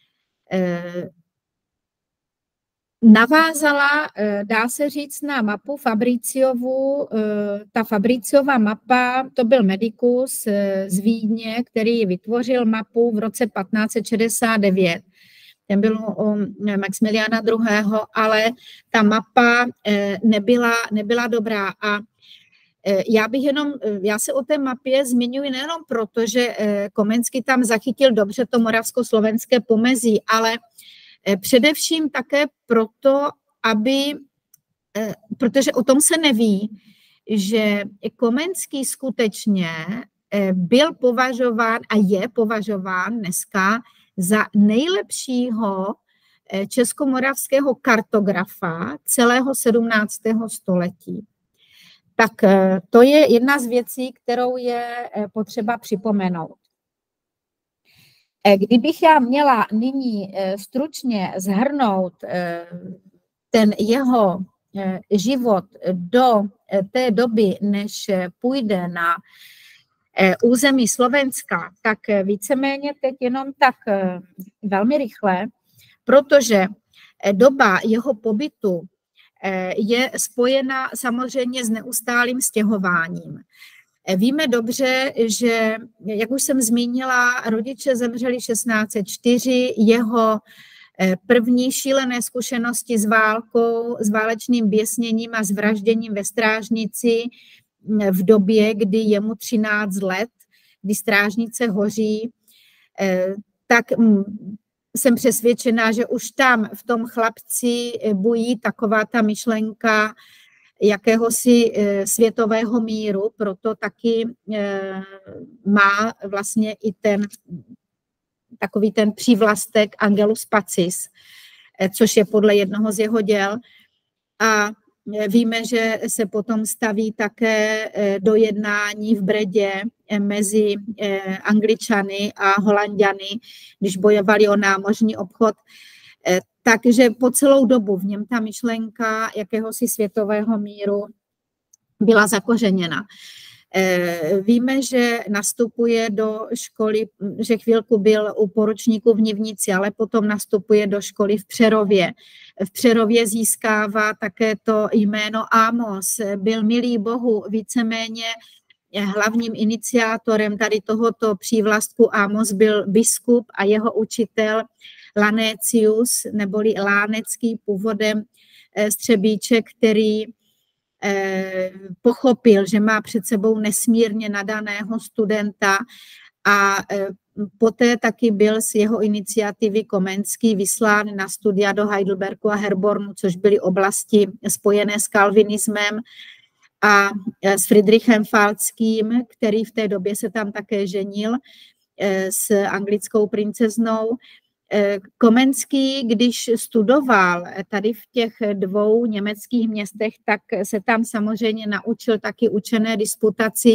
navázala, dá se říct, na mapu Fabriciovu. Ta Fabriciova mapa, to byl medikus z Vídně, který vytvořil mapu v roce 1569. Ten byl u Maximiliána II., ale ta mapa nebyla dobrá. A já se o té mapě zmiňuji nejenom proto, že Komenský tam zachytil dobře to moravsko-slovenské pomezí, ale především také proto, protože o tom se neví, že Komenský skutečně byl považován a je považován dneska za nejlepšího českomoravského kartografa celého 17. století. Tak to je jedna z věcí, kterou je potřeba připomenout. Kdybych já měla nyní stručně shrnout ten jeho život do té doby, než půjde na území Slovenska, tak víceméně teď jenom tak velmi rychle, protože doba jeho pobytu je spojena samozřejmě s neustálým stěhováním. Víme dobře, že, jak už jsem zmínila, rodiče zemřeli 1604, jeho první šílené zkušenosti s válkou, s válečným běsněním a s vražděním ve strážnici v době, kdy je mu 13 let, kdy strážnice hoří, tak jsem přesvědčená, že už tam v tom chlapci bují taková ta myšlenka jakéhosi světového míru, proto taky má vlastně i takový ten přívlastek Angelus Pacis, což je podle jednoho z jeho děl. A víme, že se potom staví také do jednání v Bredě mezi Angličany a Holanďany, když bojovali o námořní obchod. Takže po celou dobu v něm ta myšlenka jakéhosi světového míru byla zakořeněna. Víme, že nastupuje do školy, že chvilku byl u poručníku v Nivnici, ale potom nastupuje do školy v Přerově. V Přerově získává také to jméno Amos. Byl milý Bohu víceméně hlavním iniciátorem tady tohoto přívlastku. Amos byl biskup a jeho učitel Lanécius, neboli Lánecký, původem Střebíček, který pochopil, že má před sebou nesmírně nadaného studenta a poté taky byl z jeho iniciativy Komenský vyslán na studia do Heidelbergu a Herbornu, což byly oblasti spojené s kalvinismem, a s Friedrichem Falckým, který v té době se tam také ženil s anglickou princeznou. Komenský, když studoval tady v těch 2 německých městech, tak se tam samozřejmě naučil taky učené disputaci,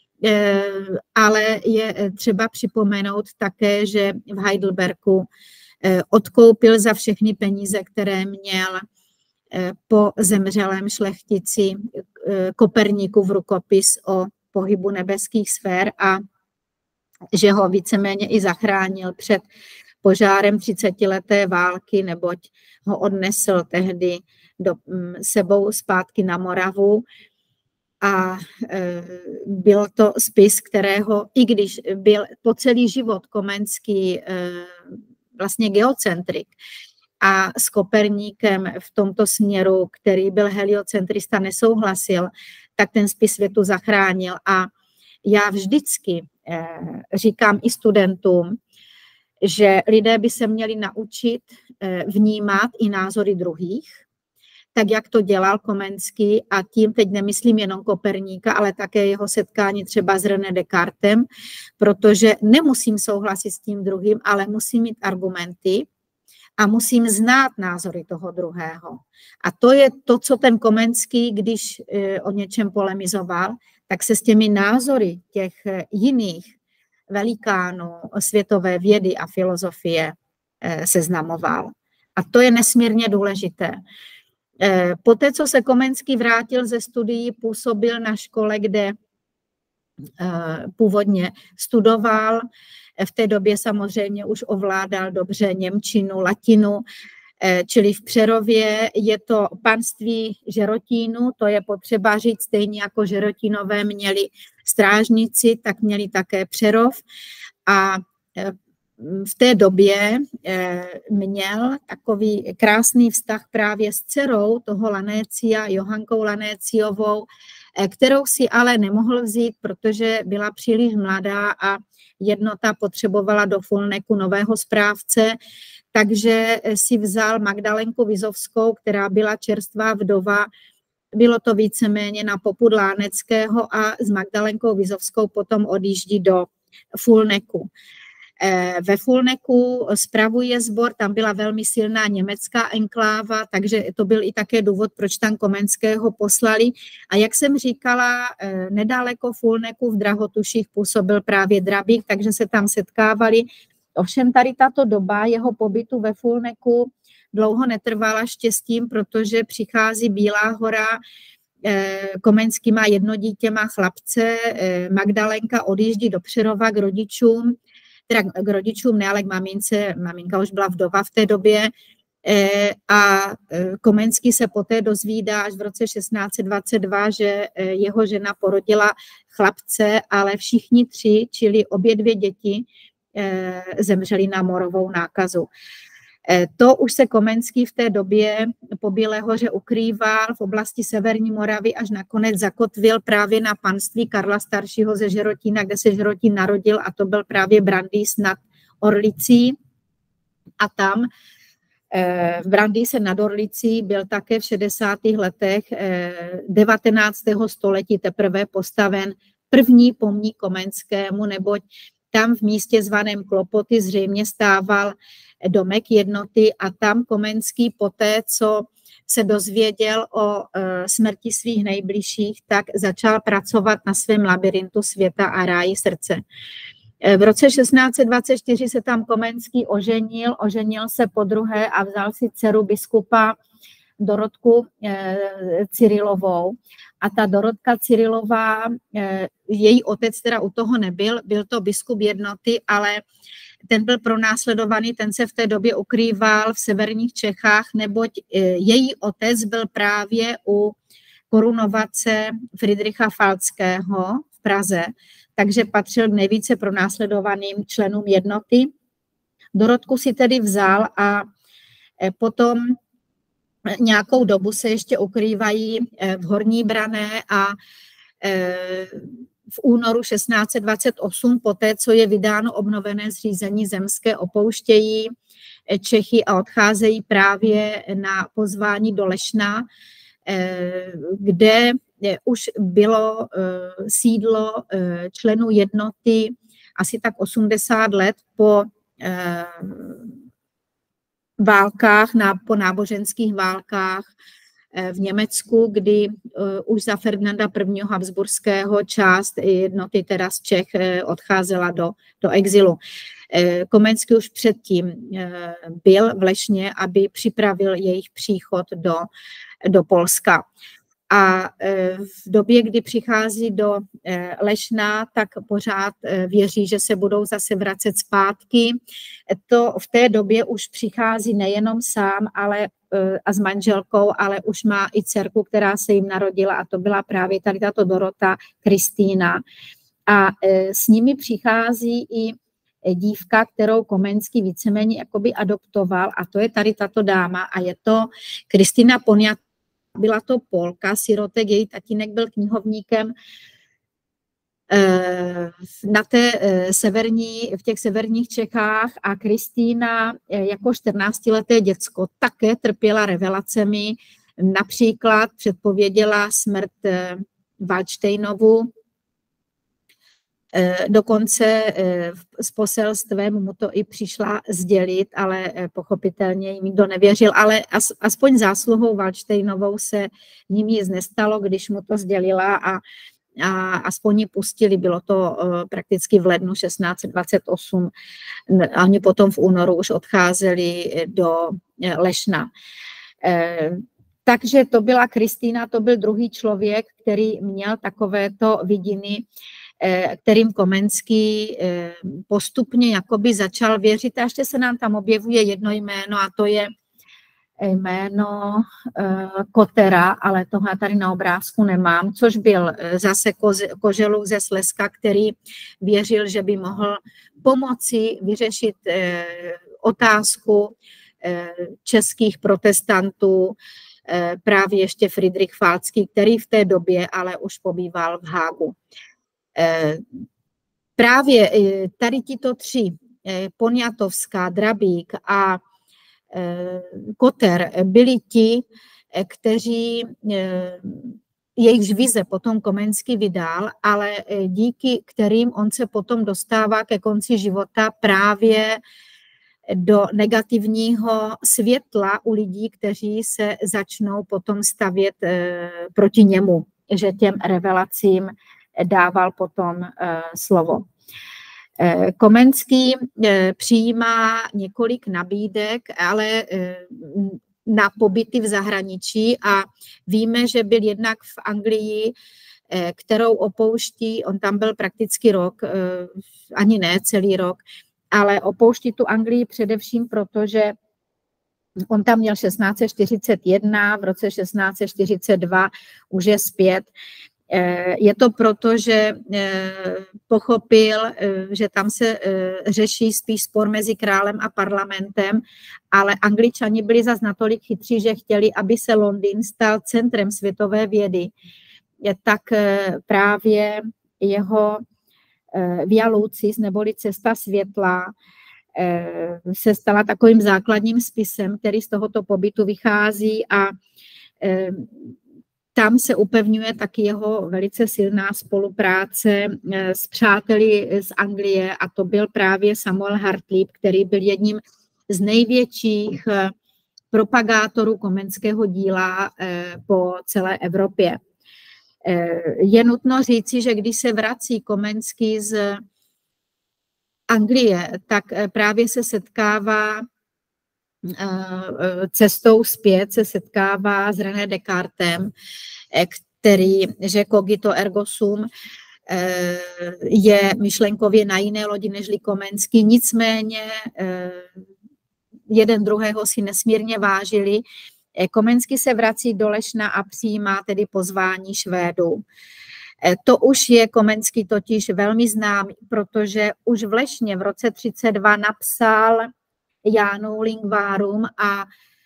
ale je třeba připomenout také, že v Heidelbergu odkoupil za všechny peníze, které měl po zemřelém šlechtici Koperníkův rukopis o pohybu nebeských sfér a že ho víceméně i zachránil před požárem 30leté války, neboť ho odnesl tehdy sebou zpátky na Moravu. A byl to spis, kterého, i když byl po celý život Komenský vlastně geocentrik a s Koperníkem v tomto směru, který byl heliocentrista, nesouhlasil, tak ten spis světu zachránil. A já vždycky říkám i studentům, že lidé by se měli naučit vnímat i názory druhých, tak jak to dělal Komenský, a tím teď nemyslím jenom Koperníka, ale také jeho setkání třeba s René Descartem, protože nemusím souhlasit s tím druhým, ale musím mít argumenty a musím znát názory toho druhého. A to je to, co ten Komenský, když o něčem polemizoval, tak se s těmi názory těch jiných velikánů světové vědy a filozofie seznamoval. A to je nesmírně důležité. Poté, co se Komenský vrátil ze studií, působil na škole, kde původně studoval. V té době samozřejmě už ovládal dobře němčinu, latinu, čili v Přerově je to panství Žerotínu, to je potřeba říct, stejně jako Žerotínové měli strážnici, tak měli také Přerov. A v té době měl takový krásný vztah právě s dcerou toho Lanécia, Johankou Lanéciovou, kterou si ale nemohl vzít, protože byla příliš mladá a jednota potřebovala do Fulneku nového správce, takže si vzal Magdalenku Vizovskou, která byla čerstvá vdova. Bylo to víceméně na popud Láneckého a s Magdalenkou Vizovskou potom odjíždí do Fulneku. Ve Fulneku spravuje sbor, tam byla velmi silná německá enkláva, takže to byl i také důvod, proč tam Komenského poslali. A jak jsem říkala, nedaleko Fulneku v Drahotuších působil právě Drabík, takže se tam setkávali. Ovšem tady tato doba jeho pobytu ve Fulneku dlouho netrvala štěstím, protože přichází Bílá hora, Komenský má 1 dítě, má chlapce, Magdalenka odjíždí do Přerova k rodičům, teda k rodičům ne, ale k mamince, maminka už byla vdova v té době, a Komenský se poté dozvídá až v roce 1622, že jeho žena porodila chlapce, ale všichni 3, čili obě 2 děti, zemřeli na morovou nákazu. To už se Komenský v té době po Bílé hoře ukrýval v oblasti Severní Moravy, až nakonec zakotvil právě na panství Karla Staršího ze Žerotína, kde se Žerotín narodil, a to byl právě Brandýs nad Orlicí. A tam v Brandýse nad Orlicí byl také v 60. letech 19. století teprve postaven první pomník Komenskému, neboť tam v místě zvaném Klopoty zřejmě stával domek jednoty a tam Komenský poté, co se dozvěděl o smrti svých nejbližších, tak začal pracovat na svém labirintu světa a ráji srdce. V roce 1624 se tam Komenský oženil se podruhé a vzal si dceru biskupa Dorotku Cyrilovou. A ta Dorotka Cyrilová, její otec teda u toho nebyl, byl to biskup jednoty, ale ten byl pronásledovaný, ten se v té době ukrýval v severních Čechách, neboť její otec byl právě u korunovace Friedricha Falckého v Praze, takže patřil k nejvíce pronásledovaným členům jednoty. Dorotku si tedy vzal a potom nějakou dobu se ještě ukrývají v Horní Branné a v únoru 1628, poté, co je vydáno obnovené zřízení zemské, opouštějí Čechy a odcházejí právě na pozvání do Lešna, kde už bylo sídlo členů jednoty asi tak 80 let po válkách, po náboženských válkách v Německu, kdy už za Ferdinanda I. Habsburského část jednoty teda z Čech odcházela do exilu. Komenský už předtím byl v Lešně, aby připravil jejich příchod do Polska. A v době, kdy přichází do Lešna, tak pořád věří, že se budou zase vracet zpátky. To v té době už přichází nejenom sám a s manželkou, ale už má i dcerku, která se jim narodila, a to byla právě tady tato Dorota Kristýna. A s nimi přichází i dívka, kterou Komenský víceméně jakoby adoptoval, a to je tady tato dáma, a je to Kristýna Poniatowska. Byla to Polka, sirotek, její tatínek byl knihovníkem v těch severních Čechách, a Kristýna jako 14leté děcko také trpěla revelacemi, například předpověděla smrt Valdštejnovu, dokonce s poselstvem mu to i přišla sdělit, ale pochopitelně jim nikdo nevěřil, ale aspoň zásluhou Valdštejnovou se ním nic nestalo, když mu to sdělila, a aspoň ji pustili, bylo to prakticky v lednu 1628, oni potom v únoru už odcházeli do Lešna. Takže to byla Kristýna, to byl druhý člověk, který měl takovéto vidiny, kterým Komenský postupně jakoby začal věřit. A ještě se nám tam objevuje jedno jméno, a to je jméno Kotera, ale tohle tady na obrázku nemám, což byl zase Koželuk ze Slezska, který věřil, že by mohl pomoci vyřešit otázku českých protestantů, právě ještě Friedrich Falcký, který v té době ale už pobýval v Hágu. Právě tady tito tři, Poniatowska, Drabík a Koter, byli ti, kteří jejichž vize potom Komenský vydal, ale díky kterým on se potom dostává ke konci života právě do negativního světla u lidí, kteří se začnou potom stavět proti němu, že těm revelacím dával potom slovo. Komenský přijímá několik nabídek, ale na pobyty v zahraničí, a víme, že byl jednak v Anglii, kterou opouští, on tam byl prakticky rok, ani ne celý rok, ale opouští tu Anglii především proto, že on tam měl 1641, v roce 1642 už je zpět. Je to proto, že pochopil, že tam se řeší spíš spor mezi králem a parlamentem, ale Angličani byli zas natolik chytří, že chtěli, aby se Londýn stal centrem světové vědy. Tak právě jeho Via Lucis, neboli Cesta světla, se stala takovým základním spisem, který z tohoto pobytu vychází, a tam se upevňuje taky jeho velice silná spolupráce s přáteli z Anglie, a to byl právě Samuel Hartlib, který byl jedním z největších propagátorů komenského díla po celé Evropě. Je nutno říci, že když se vrací Komenský z Anglie, tak právě se setkává cestou zpět, se setkává s René Descartem, který, že cogito ergo sum, je myšlenkově na jiné lodi nežli Komenský, nicméně jeden druhého si nesmírně vážili. Komenský se vrací do Lešna a přijímá tedy pozvání Švédů. To už je Komenský totiž velmi známý, protože už v Lešně v roce 32 napsal Janum Lingvarum, a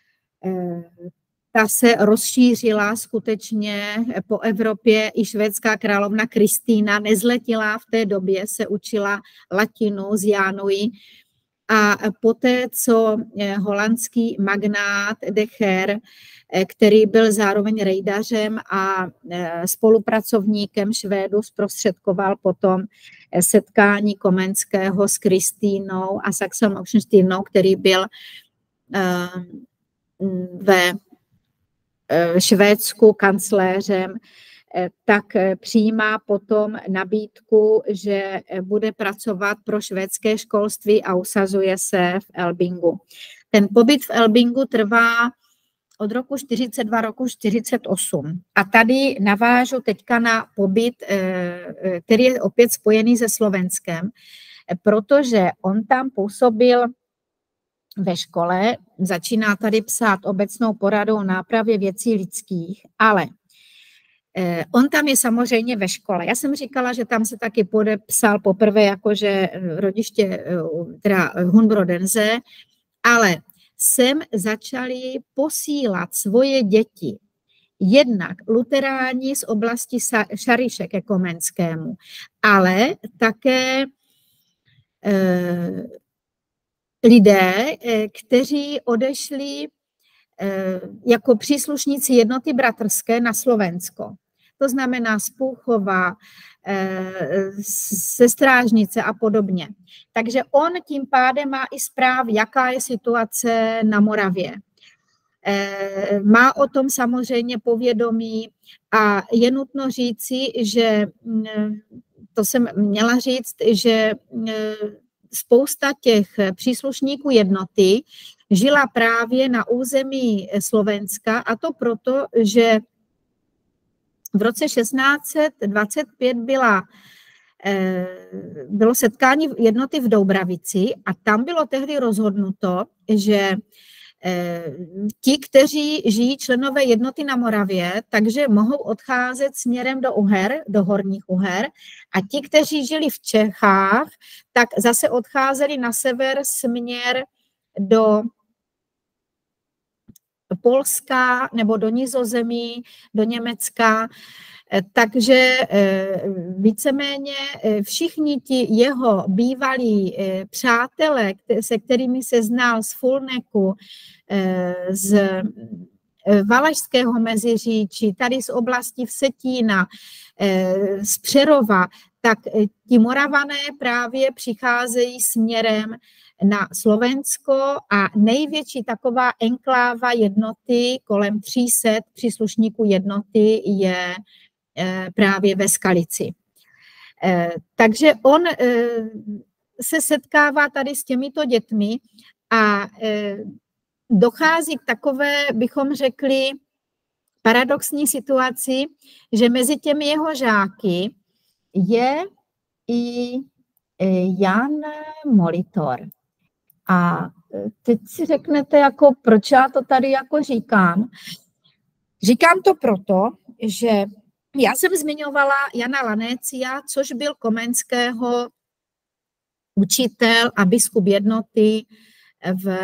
ta se rozšířila skutečně po Evropě. I švédská královna Kristýna, nezletilá v té době, se učila latinu z Janui, a poté, co holandský magnát de Geer, který byl zároveň rejdařem a spolupracovníkem Švédu, zprostředkoval potom setkání Komenského s Kristýnou a Saxem Oxenstiernou, který byl ve Švédsku kancléřem, tak přijímá potom nabídku, že bude pracovat pro švédské školství a usazuje se v Elbingu. Ten pobyt v Elbingu trvá od roku 42 roku 48. A tady navážu teďka na pobyt, který je opět spojený se Slovenskem, protože on tam působil ve škole, začíná tady psát obecnou poradu o nápravě věcí lidských, ale on tam je samozřejmě ve škole. Já jsem říkala, že tam se taky podepsal poprvé jakože rodiště, teda Hunbrodense, ale sem začali posílat svoje děti jednak luteráni z oblasti Šariše ke Komenskému, ale také lidé, kteří odešli jako příslušníci jednoty bratrské na Slovensko. To znamená z Púchova, ze Strážnice a podobně. Takže on tím pádem má i zpráv, jaká je situace na Moravě. Má o tom samozřejmě povědomí a je nutno říci, že to jsem měla říct, že spousta těch příslušníků jednoty žila právě na území Slovenska, a to proto, že v roce 1625 bylo setkání jednoty v Doubravici a tam bylo tehdy rozhodnuto, že ti, kteří žijí členové jednoty na Moravě, takže mohou odcházet směrem do Uher, do Horních Uher, a ti, kteří žili v Čechách, tak zase odcházeli na sever směr do Polska nebo do Nizozemí, do Německa. Takže víceméně všichni ti jeho bývalí přátelé, se kterými se znal z Fulneku, z Valašského Meziříčí, tady z oblasti Vsetína, z Přerova, tak ti Moravané právě přicházejí směrem na Slovensko a největší taková enkláva jednoty, kolem 300 příslušníků jednoty, je právě ve Skalici. Takže on se setkává tady s těmito dětmi a dochází k takové, bychom řekli, paradoxní situaci, že mezi těmi jeho žáky je i Jan Molitor. A teď si řeknete, jako, proč já to tady jako říkám. Říkám to proto, že já jsem zmiňovala Jana Lanécia, což byl Komenského učitel a biskup jednoty v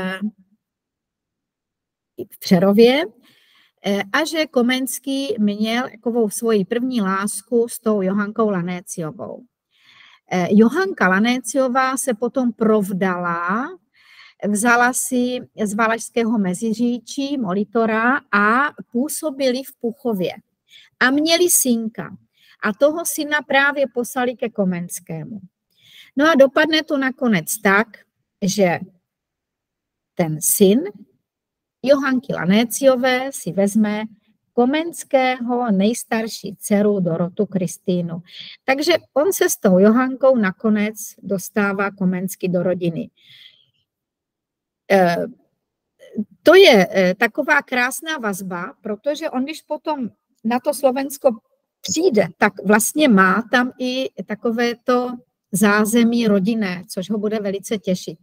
Přerově, a že Komenský měl takovou svoji první lásku s tou Johankou Lanéciovou. Johanka Lanéciová se potom provdala, vzala si z Valašského Meziříčí Molitora a působili v Púchově. A měli synka. A toho syna právě poslali ke Komenskému. No a dopadne to nakonec tak, že ten syn Johanky Lanéciové si vezme Komenského nejstarší dceru Dorotu Kristýnu. Takže on se s tou Johankou nakonec dostává Komenský do rodiny. To je taková krásná vazba, protože on, když potom na to Slovensko přijde, tak vlastně má tam i takovéto zázemí rodinné, což ho bude velice těšit.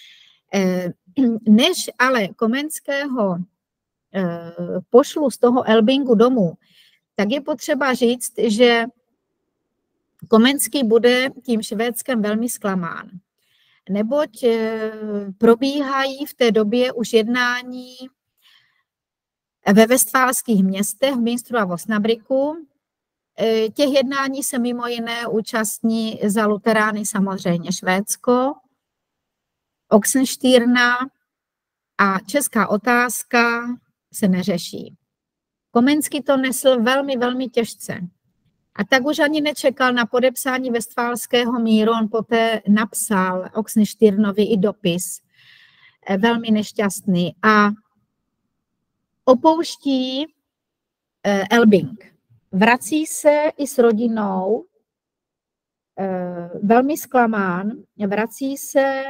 Než ale Komenského pošlu z toho Elbingu domů, tak je potřeba říct, že Komenský bude tím Švédskem velmi zklamán. Neboť probíhají v té době už jednání ve vestfálských městech, v Münstru a v Osnabriku. Těch jednání se mimo jiné účastní za luterány samozřejmě Švédsko, Oxenstierna, a česká otázka se neřeší. Komenský to nesl velmi, velmi těžce. A tak už ani nečekal na podepsání Vestfálského míru, on poté napsal Oxenstiernovi i dopis, velmi nešťastný a opouští Elbing. Vrací se i s rodinou, velmi zklamán, vrací se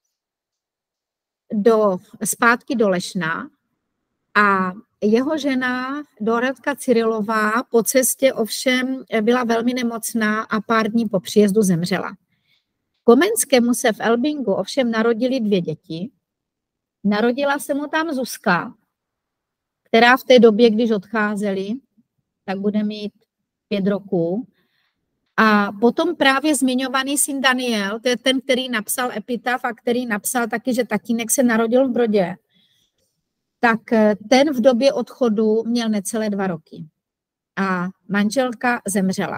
zpátky do Lešna a jeho žena Dorotka Cyrilová po cestě ovšem byla velmi nemocná a pár dní po příjezdu zemřela. Komenskému se v Elbingu ovšem narodily 2 děti. Narodila se mu tam Zuzka, která v té době, když odcházeli, tak bude mít 5 roků. A potom právě zmiňovaný syn Daniel, to je ten, který napsal epitaf a který napsal taky, že tatínek se narodil v Brodě, tak ten v době odchodu měl necelé 2 roky. A manželka zemřela.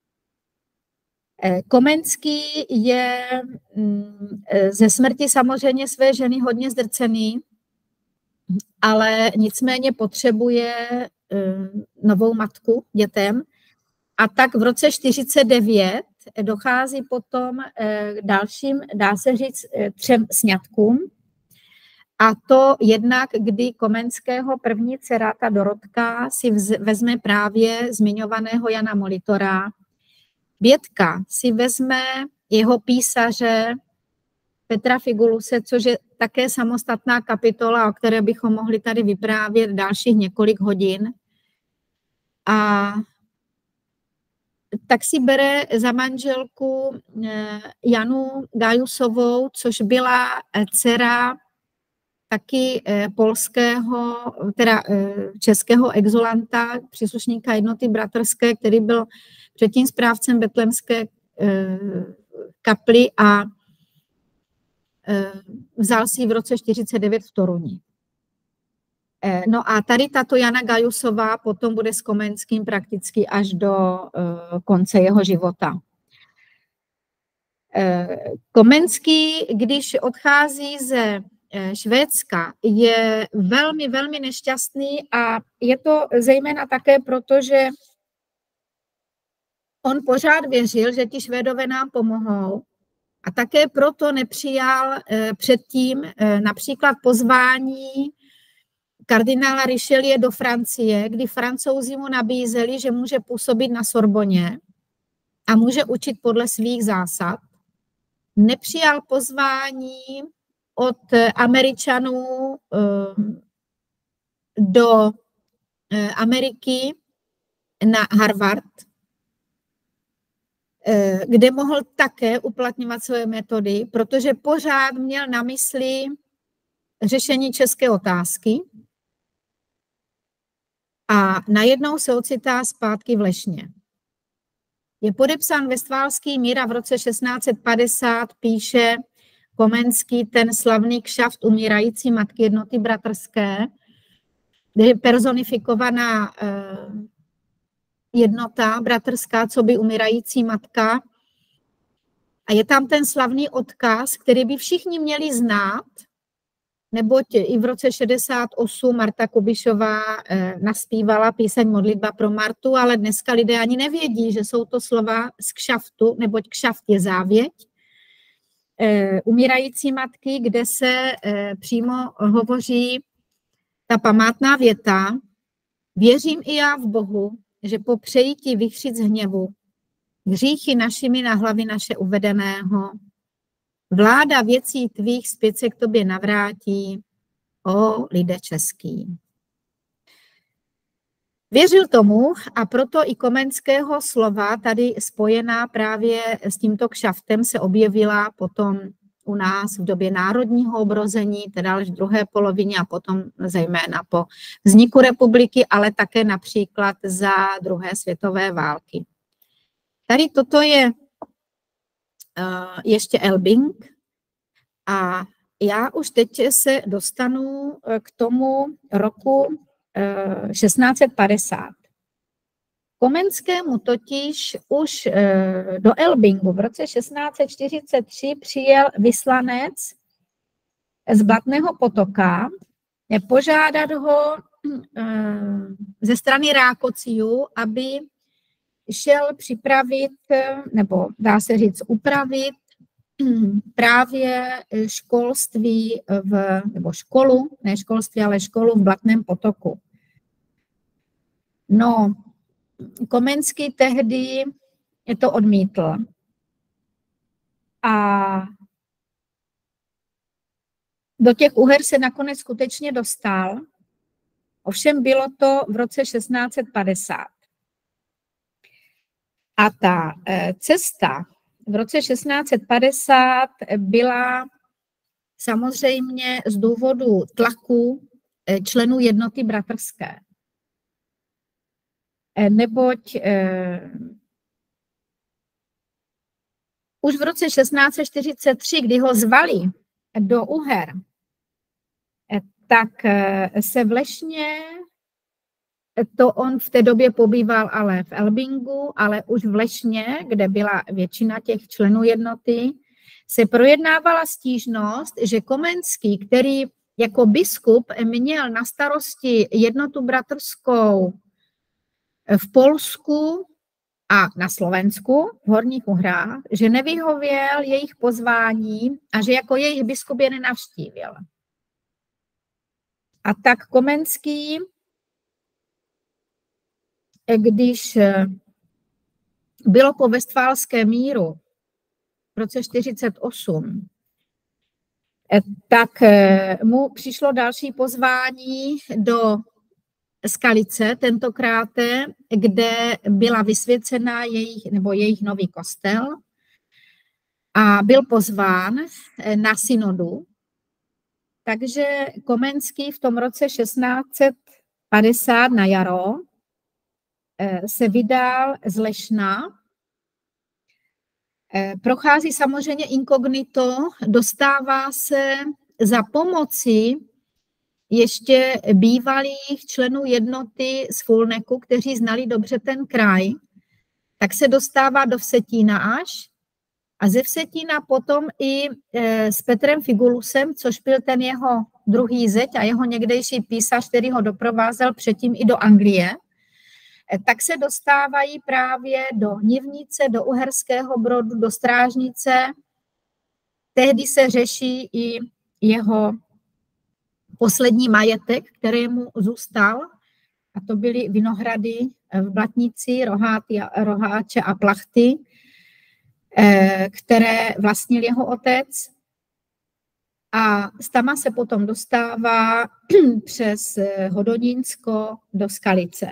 Komenský je ze smrti samozřejmě své ženy hodně zdrcený, ale nicméně potřebuje novou matku dětem. A tak v roce 1949 dochází potom k dalším, dá se říct, 3 sňatkům. A to jednak, kdy Komenského první dcera, ta Dorotka, si vezme právě zmiňovaného Jana Molitora. Bětka si vezme jeho písaře Petra Figuluse, což je také samostatná kapitola, o které bychom mohli tady vyprávět dalších několik hodin. A tak si bere za manželku Janu Gajusovou, což byla dcera taky polského, teda českého exulanta, příslušníka jednoty bratrské, který byl předtím správcem betlémské kapli a vzal si v roce 1949 v Toruni. No a tady tato Jana Gajusová potom bude s Komenským prakticky až do konce jeho života. Komenský, když odchází ze Švédska, je velmi, velmi nešťastný a je to zejména také proto, že on pořád věřil, že ti Švédové nám pomohou a také proto nepřijal předtím například pozvání kardinála Richelieu do Francie, kdy Francouzi mu nabízeli, že může působit na Sorboně a může učit podle svých zásad. Nepřijal pozvání od Američanů do Ameriky na Harvard, kde mohl také uplatňovat své metody, protože pořád měl na mysli řešení české otázky a najednou se ocitá zpátky v Lešně. Je podepsán Vestfálský mír a v roce 1650 píše Komenský ten slavný kšaft umírající matky jednoty bratrské, kde je personifikovaná jednota bratrská, co by umírající matka. A je tam ten slavný odkaz, který by všichni měli znát, neboť i v roce 68 Marta Kubišová naspívala píseň Modlitba pro Martu, ale dneska lidé ani nevědí, že jsou to slova z kšaftu, neboť kšaft je závěť umírající matky, kde se přímo hovoří ta památná věta: věřím i já v Bohu, že po přejítí vychřic hněvu hříchy našimi na hlavy naše uvedeného vláda věcí tvých zpět se k tobě navrátí, o lidé český. Věřil tomu a proto i Komenského slova tady spojená právě s tímto kšaftem se objevila potom u nás v době národního obrození, teda až v druhé polovině a potom zejména po vzniku republiky, ale také například za druhé světové války. Tady toto je ještě Elbing a já už teď se dostanu k tomu roku 1650. Komenskému totiž už do Elbingu v roce 1643 přijel vyslanec z Blatného potoka požádat ho ze strany Rákociů, aby šel připravit, nebo dá se říct upravit právě školství nebo školu, ne školství, ale školu v Blatném potoku. No, Komenský tehdy to odmítl. A do těch Uher se nakonec skutečně dostal, ovšem bylo to v roce 1650. A ta cesta v roce 1650 byla samozřejmě z důvodu tlaku členů jednoty bratrské. Neboť už v roce 1643, kdy ho zvali do Uher, tak se v Lešně, to on v té době pobýval ale v Elbingu, ale už v Lešně, kde byla většina těch členů jednoty, se projednávala stížnost, že Komenský, který jako biskup měl na starosti jednotu bratrskou v Polsku a na Slovensku, v Horních Uhrách, že nevyhověl jejich pozvání a že jako jejich biskup je nenavštívil. A tak Komenský, když bylo po Vestfálském míru v roce 1948, tak mu přišlo další pozvání do Skalice, tentokrát, kde byla vysvěcena jejich nový kostel a byl pozván na synodu. Takže Komenský v tom roce 1650 na jaro se vydal z Lešna. Prochází samozřejmě inkognito, dostává se za pomoci ještě bývalých členů jednoty z Fulneku, kteří znali dobře ten kraj, tak se dostává do Vsetína až. A ze Vsetína potom i s Petrem Figulusem, což byl ten jeho druhý zeť a jeho někdejší písař, který ho doprovázel předtím i do Anglie, tak se dostávají právě do Hnivnice, do Uherského Brodu, do Strážnice. Tehdy se řeší i jeho poslední majetek, kterému zůstal, a to byly vinohrady v Blatnici, Roháče a Plachty, které vlastnil jeho otec. A z Tama se potom dostává přes Hodonínsko do Skalice.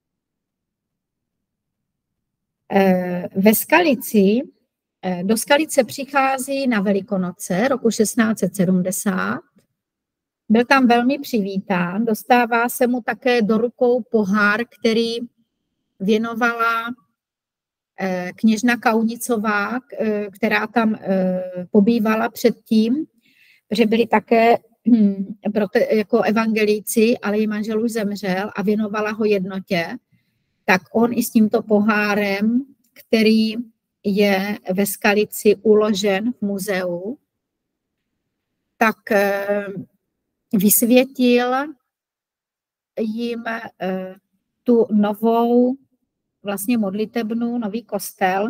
Do Skalice přichází na Velikonoce roku 1670. Byl tam velmi přivítán, dostává se mu také do rukou pohár, který věnovala kněžna Kaunicová, která tam pobývala předtím, že byli také jako evangelíci, ale její manžel už zemřel a věnovala ho jednotě, tak on i s tímto pohárem, který je ve Skalici uložen v muzeu, tak vysvětil jim tu novou vlastně modlitebnu, nový kostel.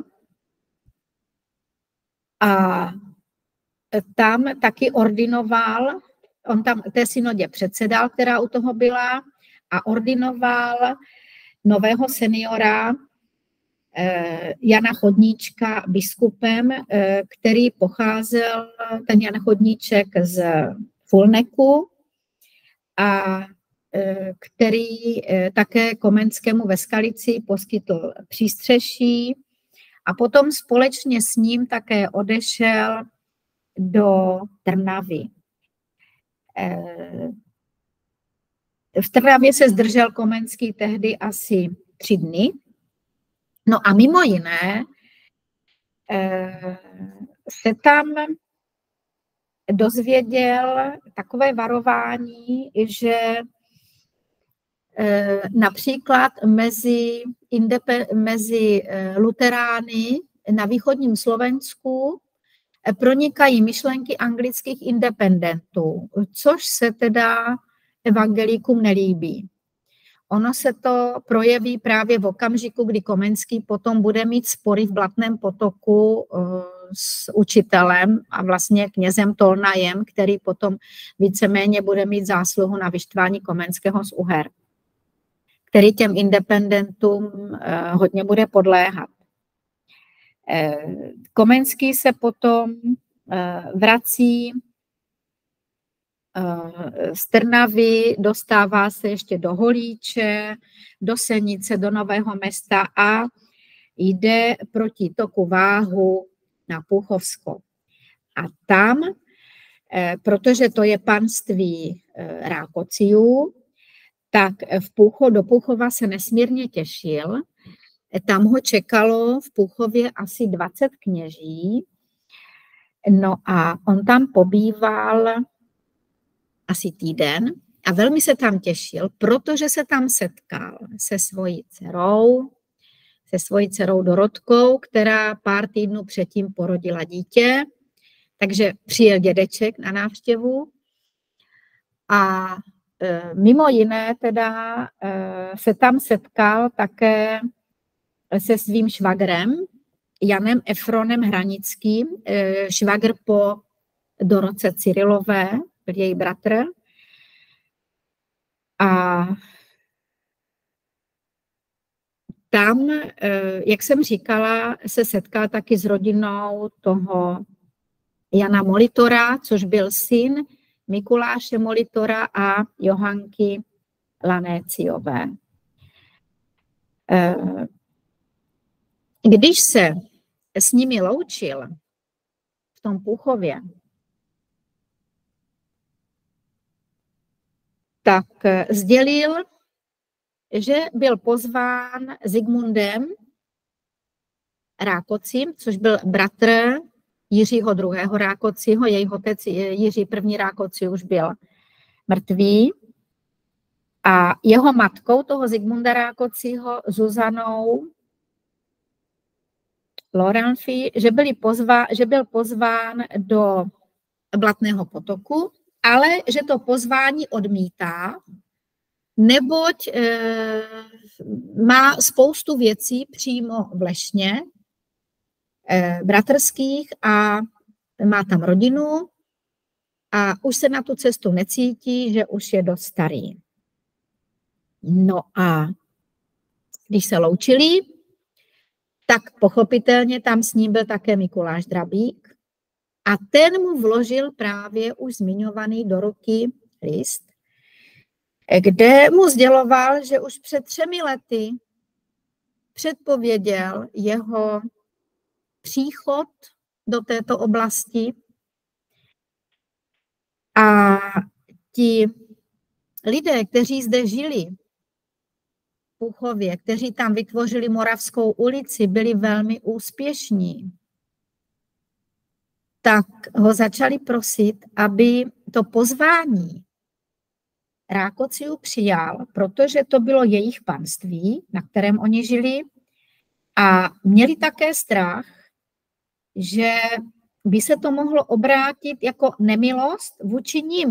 A tam taky ordinoval, on tam té synodě předsedal, která u toho byla, a ordinoval nového seniora Jana Chodníčka biskupem, který pocházel, ten Jan Chodníček, z Fulneku a který také Komenskému ve Skalici poskytl přístřeší a potom společně s ním také odešel do Trnavy. V Trnavě se zdržel Komenský tehdy asi 3 dny. No a mimo jiné se tam dozvěděl takové varování, že například mezi luterány na východním Slovensku pronikají myšlenky anglických independentů, což se teda evangelíkům nelíbí. Ono se to projeví právě v okamžiku, kdy Komenský potom bude mít spory v Blatném potoku s učitelem a vlastně knězem Tolnajem, který potom víceméně bude mít zásluhu na vyštvání Komenského z Uher, který těm independentům hodně bude podléhat. Komenský se potom vrací z Trnavy, dostává se ještě do Holíče, do Senice, do Nového Mesta a jde proti toku Váhu na Půchovsko. A tam, protože to je panství Rákociů, tak do Půchova se nesmírně těšil. Tam ho čekalo v Půchově asi 20 kněží. No a on tam pobýval asi týden a velmi se tam těšil, protože se tam setkal se svojí dcerou Dorotkou, která pár týdnů předtím porodila dítě, takže přijel dědeček na návštěvu a mimo jiné teda se tam setkal také se svým švagrem Janem Efronem Hranickým, švagr po Dorotce Cyrilové, byl její bratr. A tam, jak jsem říkala, se setkal taky s rodinou toho Jana Molitora, což byl syn Mikuláše Molitora a Johanky Lanéciové. Když se s nimi loučil v tom Půchově, tak sdělil, že byl pozván Zigmundem Rákocím, což byl bratr Jiřího II. Rákociho, jejich otec Jiří I. Rákoci už byl mrtvý. A jeho matkou, toho Zigmunda Rákociho, Zuzanou Lorenfi, že byl pozván do Blatného potoku, ale že to pozvání odmítá, neboť má spoustu věcí přímo v Lešně, bratrských, a má tam rodinu a už se na tu cestu necítí, že už je dost starý. No a když se loučili, tak pochopitelně tam s ním byl také Mikuláš Drabík a ten mu vložil právě už zmiňovaný do ruky list, kde mu sděloval, že už před 3 lety předpověděl jeho příchod do této oblasti a ti lidé, kteří zde žili v Půchově, kteří tam vytvořili Moravskou ulici, byli velmi úspěšní, tak ho začali prosit, aby to pozvání Rákociů přijal, protože to bylo jejich panství, na kterém oni žili, a měli také strach, že by se to mohlo obrátit jako nemilost vůči nim.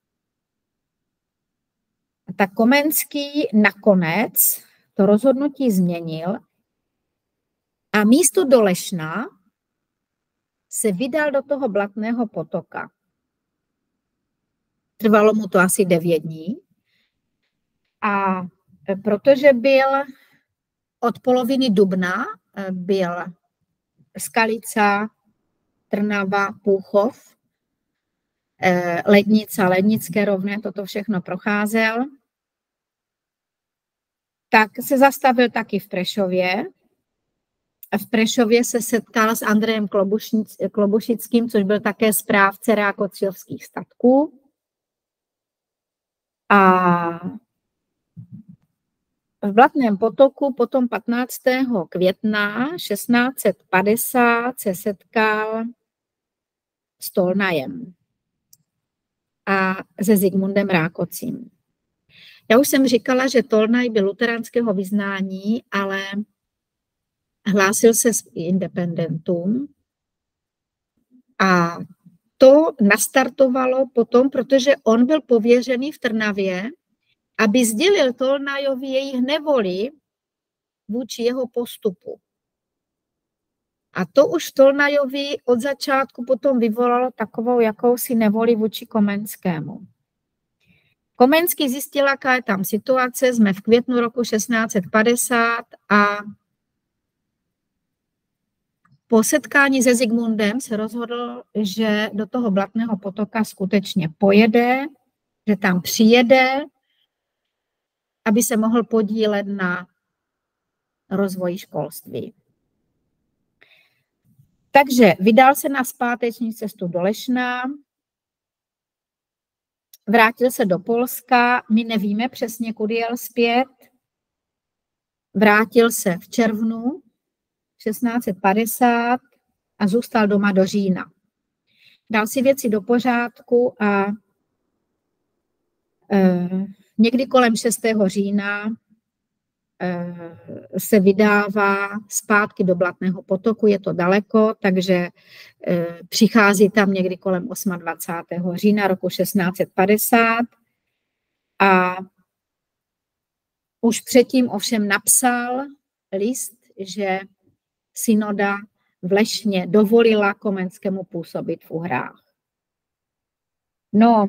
Tak Komenský nakonec to rozhodnutí změnil a místo do Lešna se vydal do toho Blatného potoka. Trvalo mu to asi 9 dní a protože byl od poloviny dubna, byl Skalica, Trnava, Půchov, Lednica, Lednické rovné, toto všechno procházel, tak se zastavil taky v Prešově. V Prešově se setkal s Andrejem Klobušickým, což byl také správce rákociovských statků. A v Blatném potoku potom 15. května 1650 se setkal s Tolnajem a se Zigmundem Rákocím. Já už jsem říkala, že Tolnaj byl luteránského vyznání, ale hlásil se s independentům a to nastartovalo potom, protože on byl pověřený v Trnavě, aby sdělil Tolnajovi jejich nevoli vůči jeho postupu. A to už Tolnajovi od začátku potom vyvolalo takovou jakousi nevoli vůči Komenskému. Komenský zjistil, jaká je tam situace, jsme v květnu roku 1650 a po setkání se Zikmundem se rozhodl, že do toho Blatného potoka skutečně pojede, že tam přijede, aby se mohl podílet na rozvoji školství. Takže vydal se na zpáteční cestu do Lešna, vrátil se do Polska, my nevíme přesně, kudy jel zpět, vrátil se v červnu 1650 a zůstal doma do října. Dal si věci do pořádku a někdy kolem 6. října se vydává zpátky do Blatného potoku, je to daleko, takže přichází tam někdy kolem 28. října roku 1650 a už předtím ovšem napsal list, že synoda v Lešně dovolila Komenskému působit v Uhrách. No,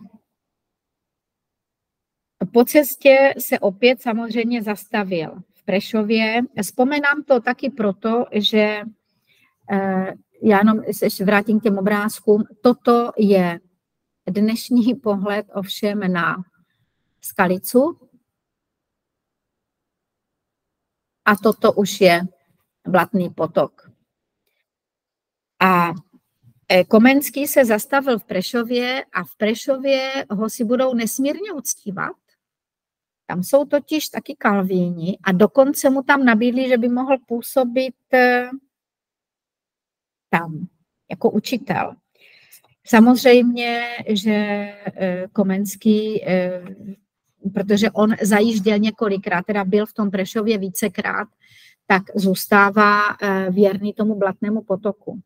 po cestě se opět samozřejmě zastavil v Prešově. Vzpomenám to taky proto, že já jenom se vrátím k těm obrázkům. Toto je dnešní pohled ovšem na Skalicu. A toto už je Blatný potok. A Komenský se zastavil v Prešově a v Prešově ho si budou nesmírně uctívat. Tam jsou totiž taky kalvíni a dokonce mu tam nabídli, že by mohl působit tam jako učitel. Samozřejmě, že Komenský, protože on zajížděl několikrát, teda byl v tom Prešově vícekrát, tak zůstává věrný tomu Blatnému potoku.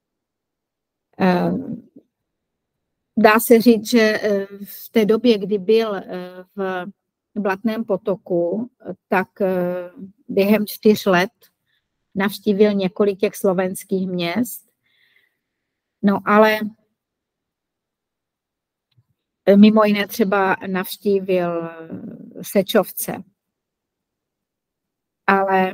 Dá se říct, že v té době, kdy byl v Blatném potoku, tak během 4 let navštívil několik těch slovenských měst. No ale mimo jiné třeba navštívil Sečovce. Ale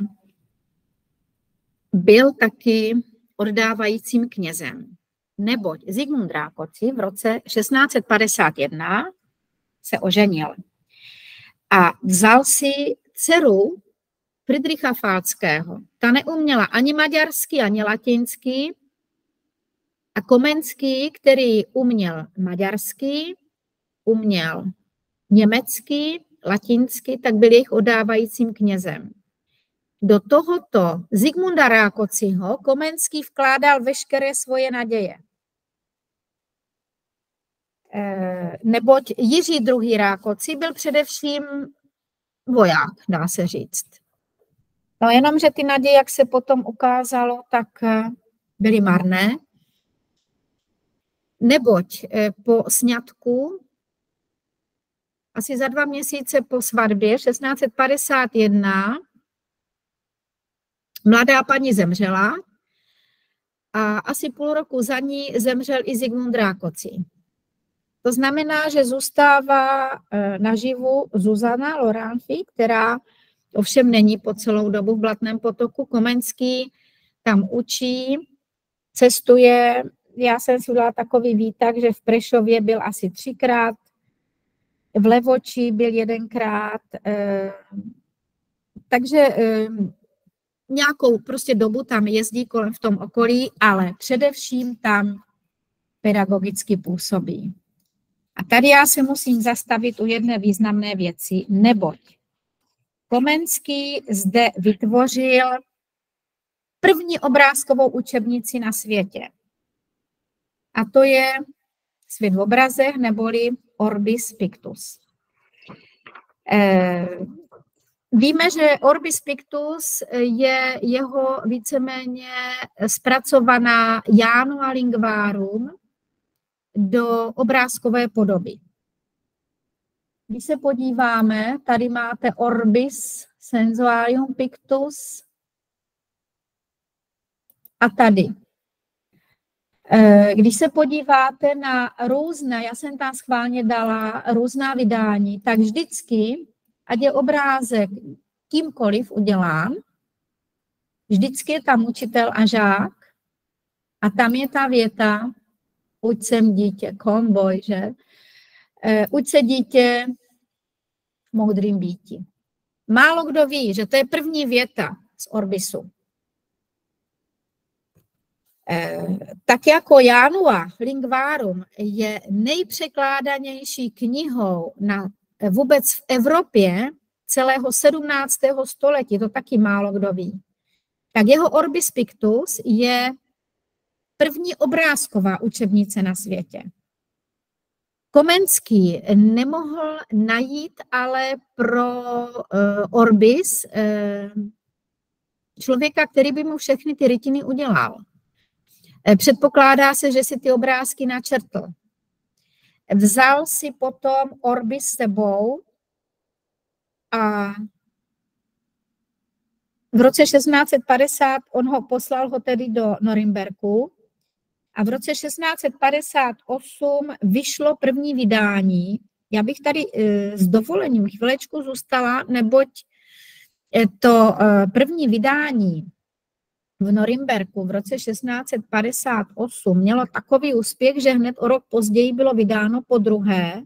byl taky oddávajícím knězem, neboť Zikmund Rákóczi v roce 1651 se oženil a vzal si dceru Fridricha Falckého. Ta neuměla ani maďarsky, ani latinsky a Komenský, který uměl maďarsky, uměl německy, latinsky, tak byl jejich oddávajícím knězem. Do tohoto Zikmunda Rákócziho Komenský vkládal veškeré svoje naděje. Neboť Jiří II. Rákóczi byl především voják, dá se říct. No jenom, že ty naděje, jak se potom ukázalo, tak byly marné. Neboť po sňatku, asi za 2 měsíce po svatbě 1651, mladá paní zemřela a asi půl roku za ní zemřel i Zikmund Rákóczi. To znamená, že zůstává naživu Zuzana Loranfi, která ovšem není po celou dobu v Blatném potoku. Komenský tam učí, cestuje. Já jsem si udělala takový výtah, že v Prešově byl asi 3krát, v Levoči byl 1krát, takže nějakou prostě dobu tam jezdí kolem v tom okolí, ale především tam pedagogicky působí. A tady já se musím zastavit u jedné významné věci, neboť Komenský zde vytvořil první obrázkovou učebnici na světě. A to je Svět v obrazech, neboli Orbis Pictus. Víme, že Orbis Pictus je jeho víceméně zpracovaná Janua Lingvarum do obrázkové podoby. Když se podíváme, tady máte Orbis Sensuarium Pictus. a tady. Když se podíváte na různé, já jsem tam schválně dala různá vydání, tak vždycky, ať je obrázek kýmkoliv udělán, vždycky je tam učitel a žák a tam je ta věta, uč sem dítě, komboj, že? Uč se dítě moudrým býti. Málo kdo ví, že to je první věta z Orbisu. Tak jako Janua Lingvarum je nejpřekládanější knihou vůbec v Evropě celého 17. století, to taky málo kdo ví, tak jeho Orbis Pictus je první obrázková učebnice na světě. Komenský nemohl najít ale pro Orbis člověka, který by mu všechny ty rytiny udělal. Předpokládá se, že si ty obrázky načrtl. Vzal si potom Orbis s sebou a v roce 1650 poslal ho tedy do Norimberku a v roce 1658 vyšlo první vydání. Já bych tady s dovolením chvilečku zůstala, neboť to první vydání v Norimberku v roce 1658 mělo takový úspěch, že hned o rok později bylo vydáno podruhé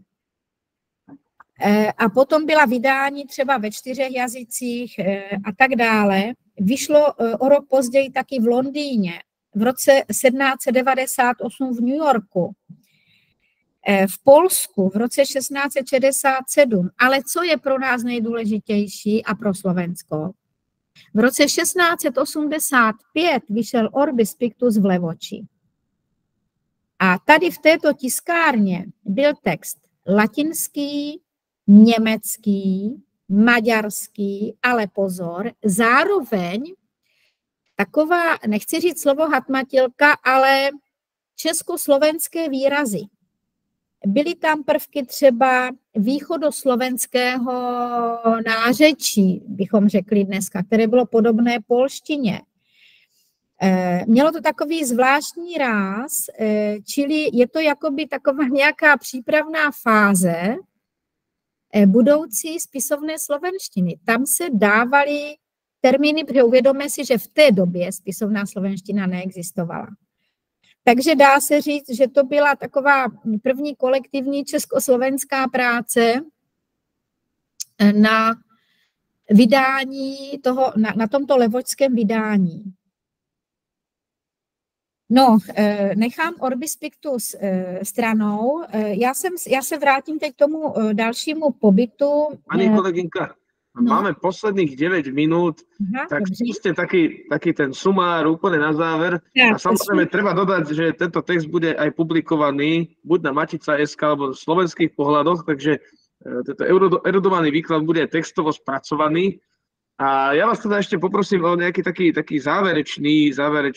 a potom byla vydání třeba ve 4 jazycích a tak dále. Vyšlo o rok později taky v Londýně, v roce 1798 v New Yorku, v Polsku v roce 1667, ale co je pro nás nejdůležitější a pro Slovensko? V roce 1685 vyšel Orbis Pictus v Levoči. A tady v této tiskárně byl text latinský, německý, maďarský, ale pozor, zároveň taková, nechci říct slovo hatmatilka, ale československé výrazy. Byly tam prvky třeba východoslovenského nářečí, bychom řekli dneska, které bylo podobné polštině. Mělo to takový zvláštní ráz, čili je to jakoby taková nějaká přípravná fáze budoucí spisovné slovenštiny. Tam se dávaly termíny, protože uvědomme si, že v té době spisovná slovenština neexistovala. Takže dá se říct, že to byla taková první kolektivní československá práce na vydání toho, na tomto levočském vydání. No, nechám Orbis Pictus stranou. Já se vrátím teď k tomu dalšímu pobytu. Pani kolegynka, máme posledných 9 minút, tak skúste taký ten sumár úplne na záver. A samozrejme treba dodať, že tento text bude aj publikovaný buď na Matica.sk alebo v slovenských pohľadoch, takže tento erudovaný výklad bude textovo spracovaný. A ja vás teda ešte poprosím o nejaký taký záverečný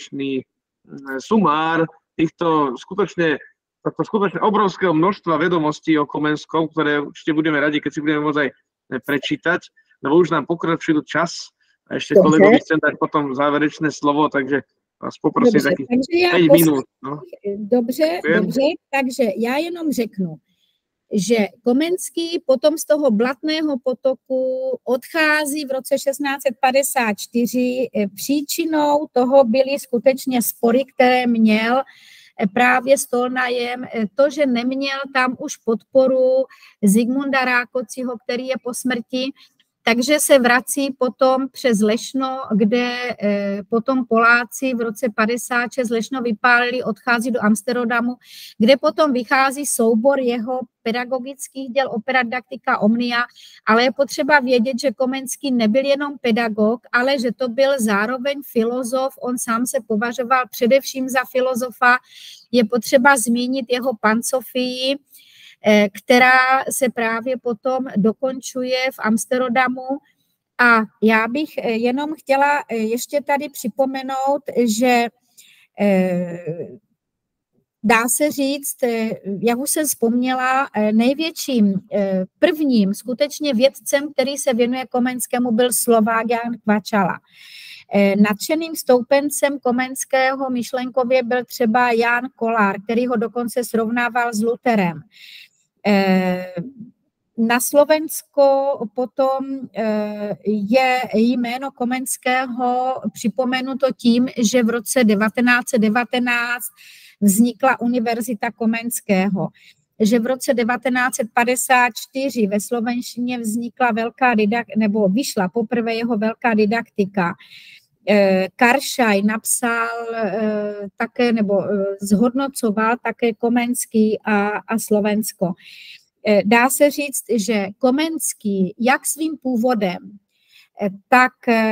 sumár týchto skutočne obrovského množstva vedomostí o Komenskom, ktoré určite budeme radi, keď si budeme môcť aj prečítať, lebo už nám pokračuje čas a ešte kolegovi chcem dať potom záverečné slovo, takže vás poprosím takých 5 minút. No. Dobře, takže já jenom řeknu, že Komenský potom z toho Blatného potoku odchází v roce 1654. Příčinou toho byly skutečně spory, které měl právě Stolnajem, to, že neměl tam už podporu Zigmunda Rákociho, který je po smrti, takže se vrací potom přes Lešno, kde potom Poláci v roce 56 Lešno vypálili, odchází do Amsterdamu, kde potom vychází soubor jeho pedagogických děl Opera didactica omnia, ale je potřeba vědět, že Komenský nebyl jenom pedagog, ale že to byl zároveň filozof, on sám se považoval především za filozofa, je potřeba zmínit jeho Pansofii, která se právě potom dokončuje v Amsterdamu. A já bych jenom chtěla ještě tady připomenout, že dá se říct, jak už jsem vzpomněla, největším prvním skutečně vědcem, který se věnuje Komenskému, byl Slovák Jan Kvačala. Nadšeným stoupencem Komenského myšlenkově byl třeba Jan Kolár, který ho dokonce srovnával s Lutherem. Na Slovensko potom je jméno Komenského připomenuto tím, že v roce 1919 vznikla Univerzita Komenského, že v roce 1954 ve slovenštině vznikla vyšla poprvé jeho velká didaktika. Karšaj napsal také, nebo zhodnocoval také Komenský a Slovensko. Dá se říct, že Komenský jak svým původem, tak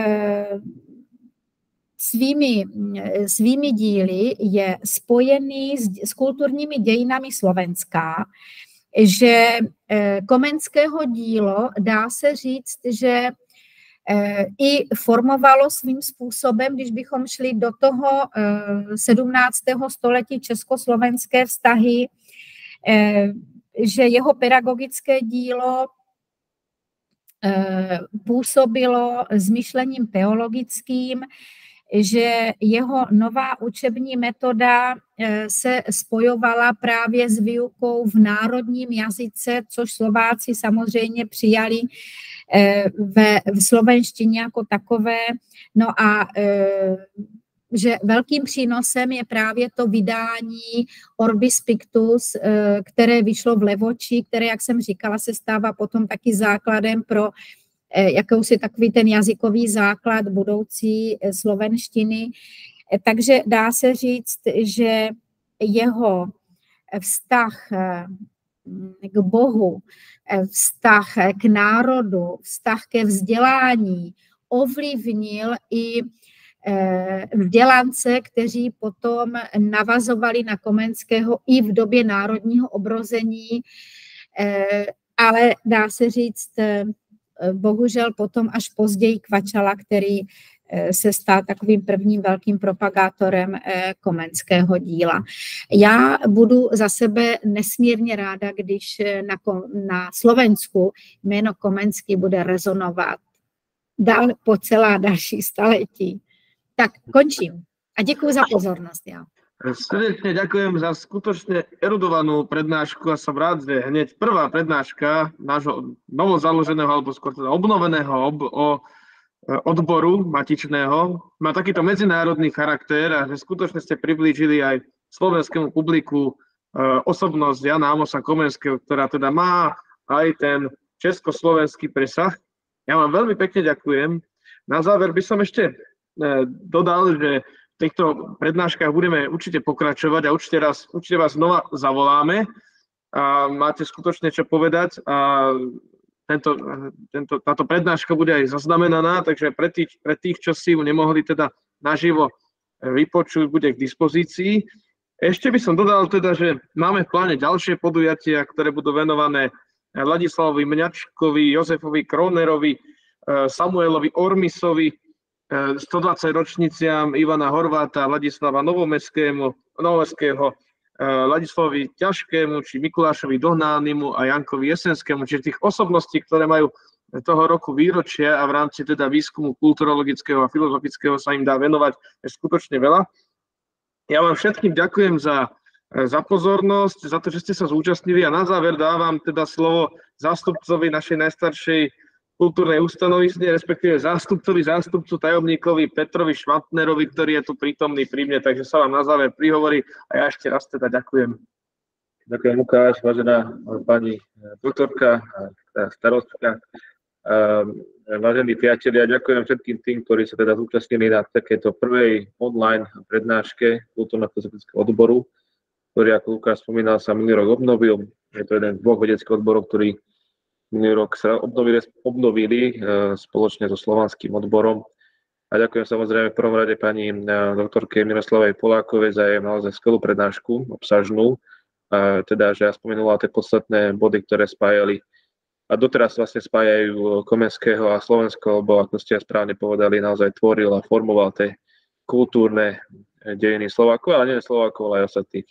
svými díly je spojený s kulturními dějinami Slovenska, že Komenského dílo, dá se říct, že i formovalo svým způsobem, když bychom šli do toho 17. století československé vztahy, že jeho pedagogické dílo působilo s myšlením teologickým, že jeho nová učební metoda se spojovala právě s výukou v národním jazyce, což Slováci samozřejmě přijali v slovenštině jako takové. No a že velkým přínosem je právě to vydání Orbis Pictus, které vyšlo v Levoči, které, jak jsem říkala, se stává potom taky základem pro jakousi takový ten jazykový základ budoucí slovenštiny. Takže dá se říct, že jeho vztah k Bohu, vztah k národu, vztah ke vzdělání ovlivnil i vzdělance, kteří potom navazovali na Komenského i v době národního obrození, ale dá se říct, bohužel potom až později Kvačala, který se stal takovým prvním velkým propagátorem Komenského díla. Já budu za sebe nesmírně ráda, když na Slovensku jméno Komenský bude rezonovat dál po celá další staletí. Tak končím a děkuji za pozornost. Ja. Srdečne ďakujem za skutočne erudovanú prednášku a som rád, že hneď prvá prednáška nášho novozaloženého alebo skôr teda obnoveného odboru matičného má takýto medzinárodný charakter a že skutočne ste priblížili aj slovenskému publiku osobnosť Jana Amosa Komenského, ktorá teda má aj ten československý presah. Ja vám veľmi pekne ďakujem. Na záver by som ešte dodal, že v týchto prednáškach budeme určite pokračovať a určite vás znova zavoláme a máte skutočne čo povedať a táto prednáška bude aj zaznamenaná, takže pre tých, čo si ju nemohli teda naživo vypočuť, bude k dispozícii. Ešte by som dodal teda, že máme v pláne ďalšie podujatia, ktoré budú venované Ladislavovi Mňačkovi, Jozefovi Kronerovi, Samuelovi Ormisovi, 120 ročniciam Ivana Horváta, Ladislava Novomeského, Ladislavovi Ťažkému, či Mikulášovi Dohnánimu a Jankovi Jesenskému, čiže tých osobností, ktoré majú toho roku výročia a v rámci teda výskumu kulturologického a filozofického sa im dá venovať skutočne veľa. Ja vám všetkým ďakujem za pozornosť, za to, že ste sa zúčastnili a na záver dávam teda slovo zástupcovi našej najstaršej kultúrnej ustanovizne, respektíve zástupcu tajomníkovi Petrovi Švantnerovi, ktorý je tu prítomný pri mne, takže sa vám na záver prihovorí a ja ešte raz teda ďakujem. Ďakujem, Lukáš, vážená pani doktorka, starostka, vážení priatelia, ďakujem všetkým tým, ktorí sa teda zúčastnili na takéto prvej online prednáške kultúrno-filozofického odboru, ktorý, ako Lukáš spomínal, sa minulý rok obnovil. Je to jeden z dvoch vedeckých odborov, ktorí minulý rok sa obnovili spoločne so slovanským odborom. A ďakujem samozrejme v prvom rade pani doktorke Miroslavej Polákovej za jej naozaj skvelú prednášku, obsažnú. Teda, že ja spomenula tie podstatné body, ktoré spájali a doteraz vlastne spájajú Komenského a Slovensko, lebo ako ste správne povedali, naozaj tvoril a formoval tie kultúrne dejiny Slovákov, ale nie Slovákov, ale aj ostatných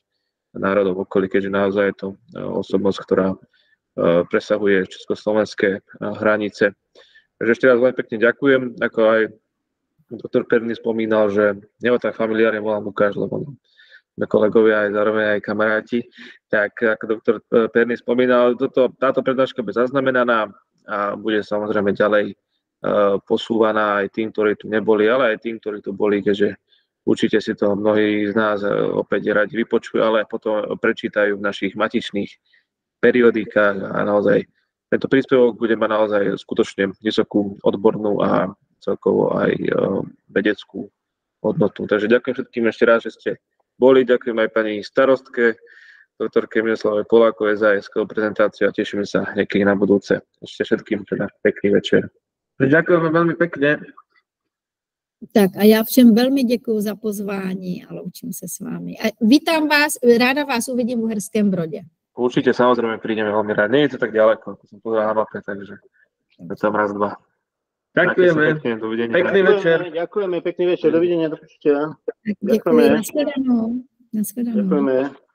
národov v okolí, keďže naozaj je to osobnosť, ktorá presahuje československé hranice. Takže ešte raz veľmi pekne ďakujem, ako aj doktor Perný spomínal, že jeho tak familiárne volám Lukáš, lebo kolegovia aj zároveň aj kamaráti. Tak ako doktor Perný spomínal, táto prednáška bude zaznamenaná a bude samozrejme ďalej posúvaná aj tým, ktorí tu neboli, ale aj tým, ktorí tu boli, keďže určite si to mnohí z nás opäť radi vypočujú, ale potom prečítajú v našich matičných periodikách a naozaj tento príspevok bude mať naozaj skutočne vysokú odbornú a celkovo aj vedeckú hodnotu. Takže ďakujem všetkým ešte raz, že ste boli. Ďakujem aj pani starostke, doktorke Miloslavovej Polákovej za jej skvelú prezentáciu a tešíme sa niekedy na budúce. Ešte všetkým teda pekný večer. Ďakujeme veľmi pekne. Tak a já všem velmi děkuji za pozvání a loučím se s vámi. A vítám vás, ráda vás uvidím v Uherském Brodě. Určite, samozrejme, prídeme veľmi rád. Nie je to tak ďaleko, ako som povedal na mape, takže je tam raz, dva. Ďakujeme. Pekne, dovidenia. Pekný večer. Ďakujeme, pekný večer, dovidenia, do počutia. Děkuji, nashledanou. Ďakujeme.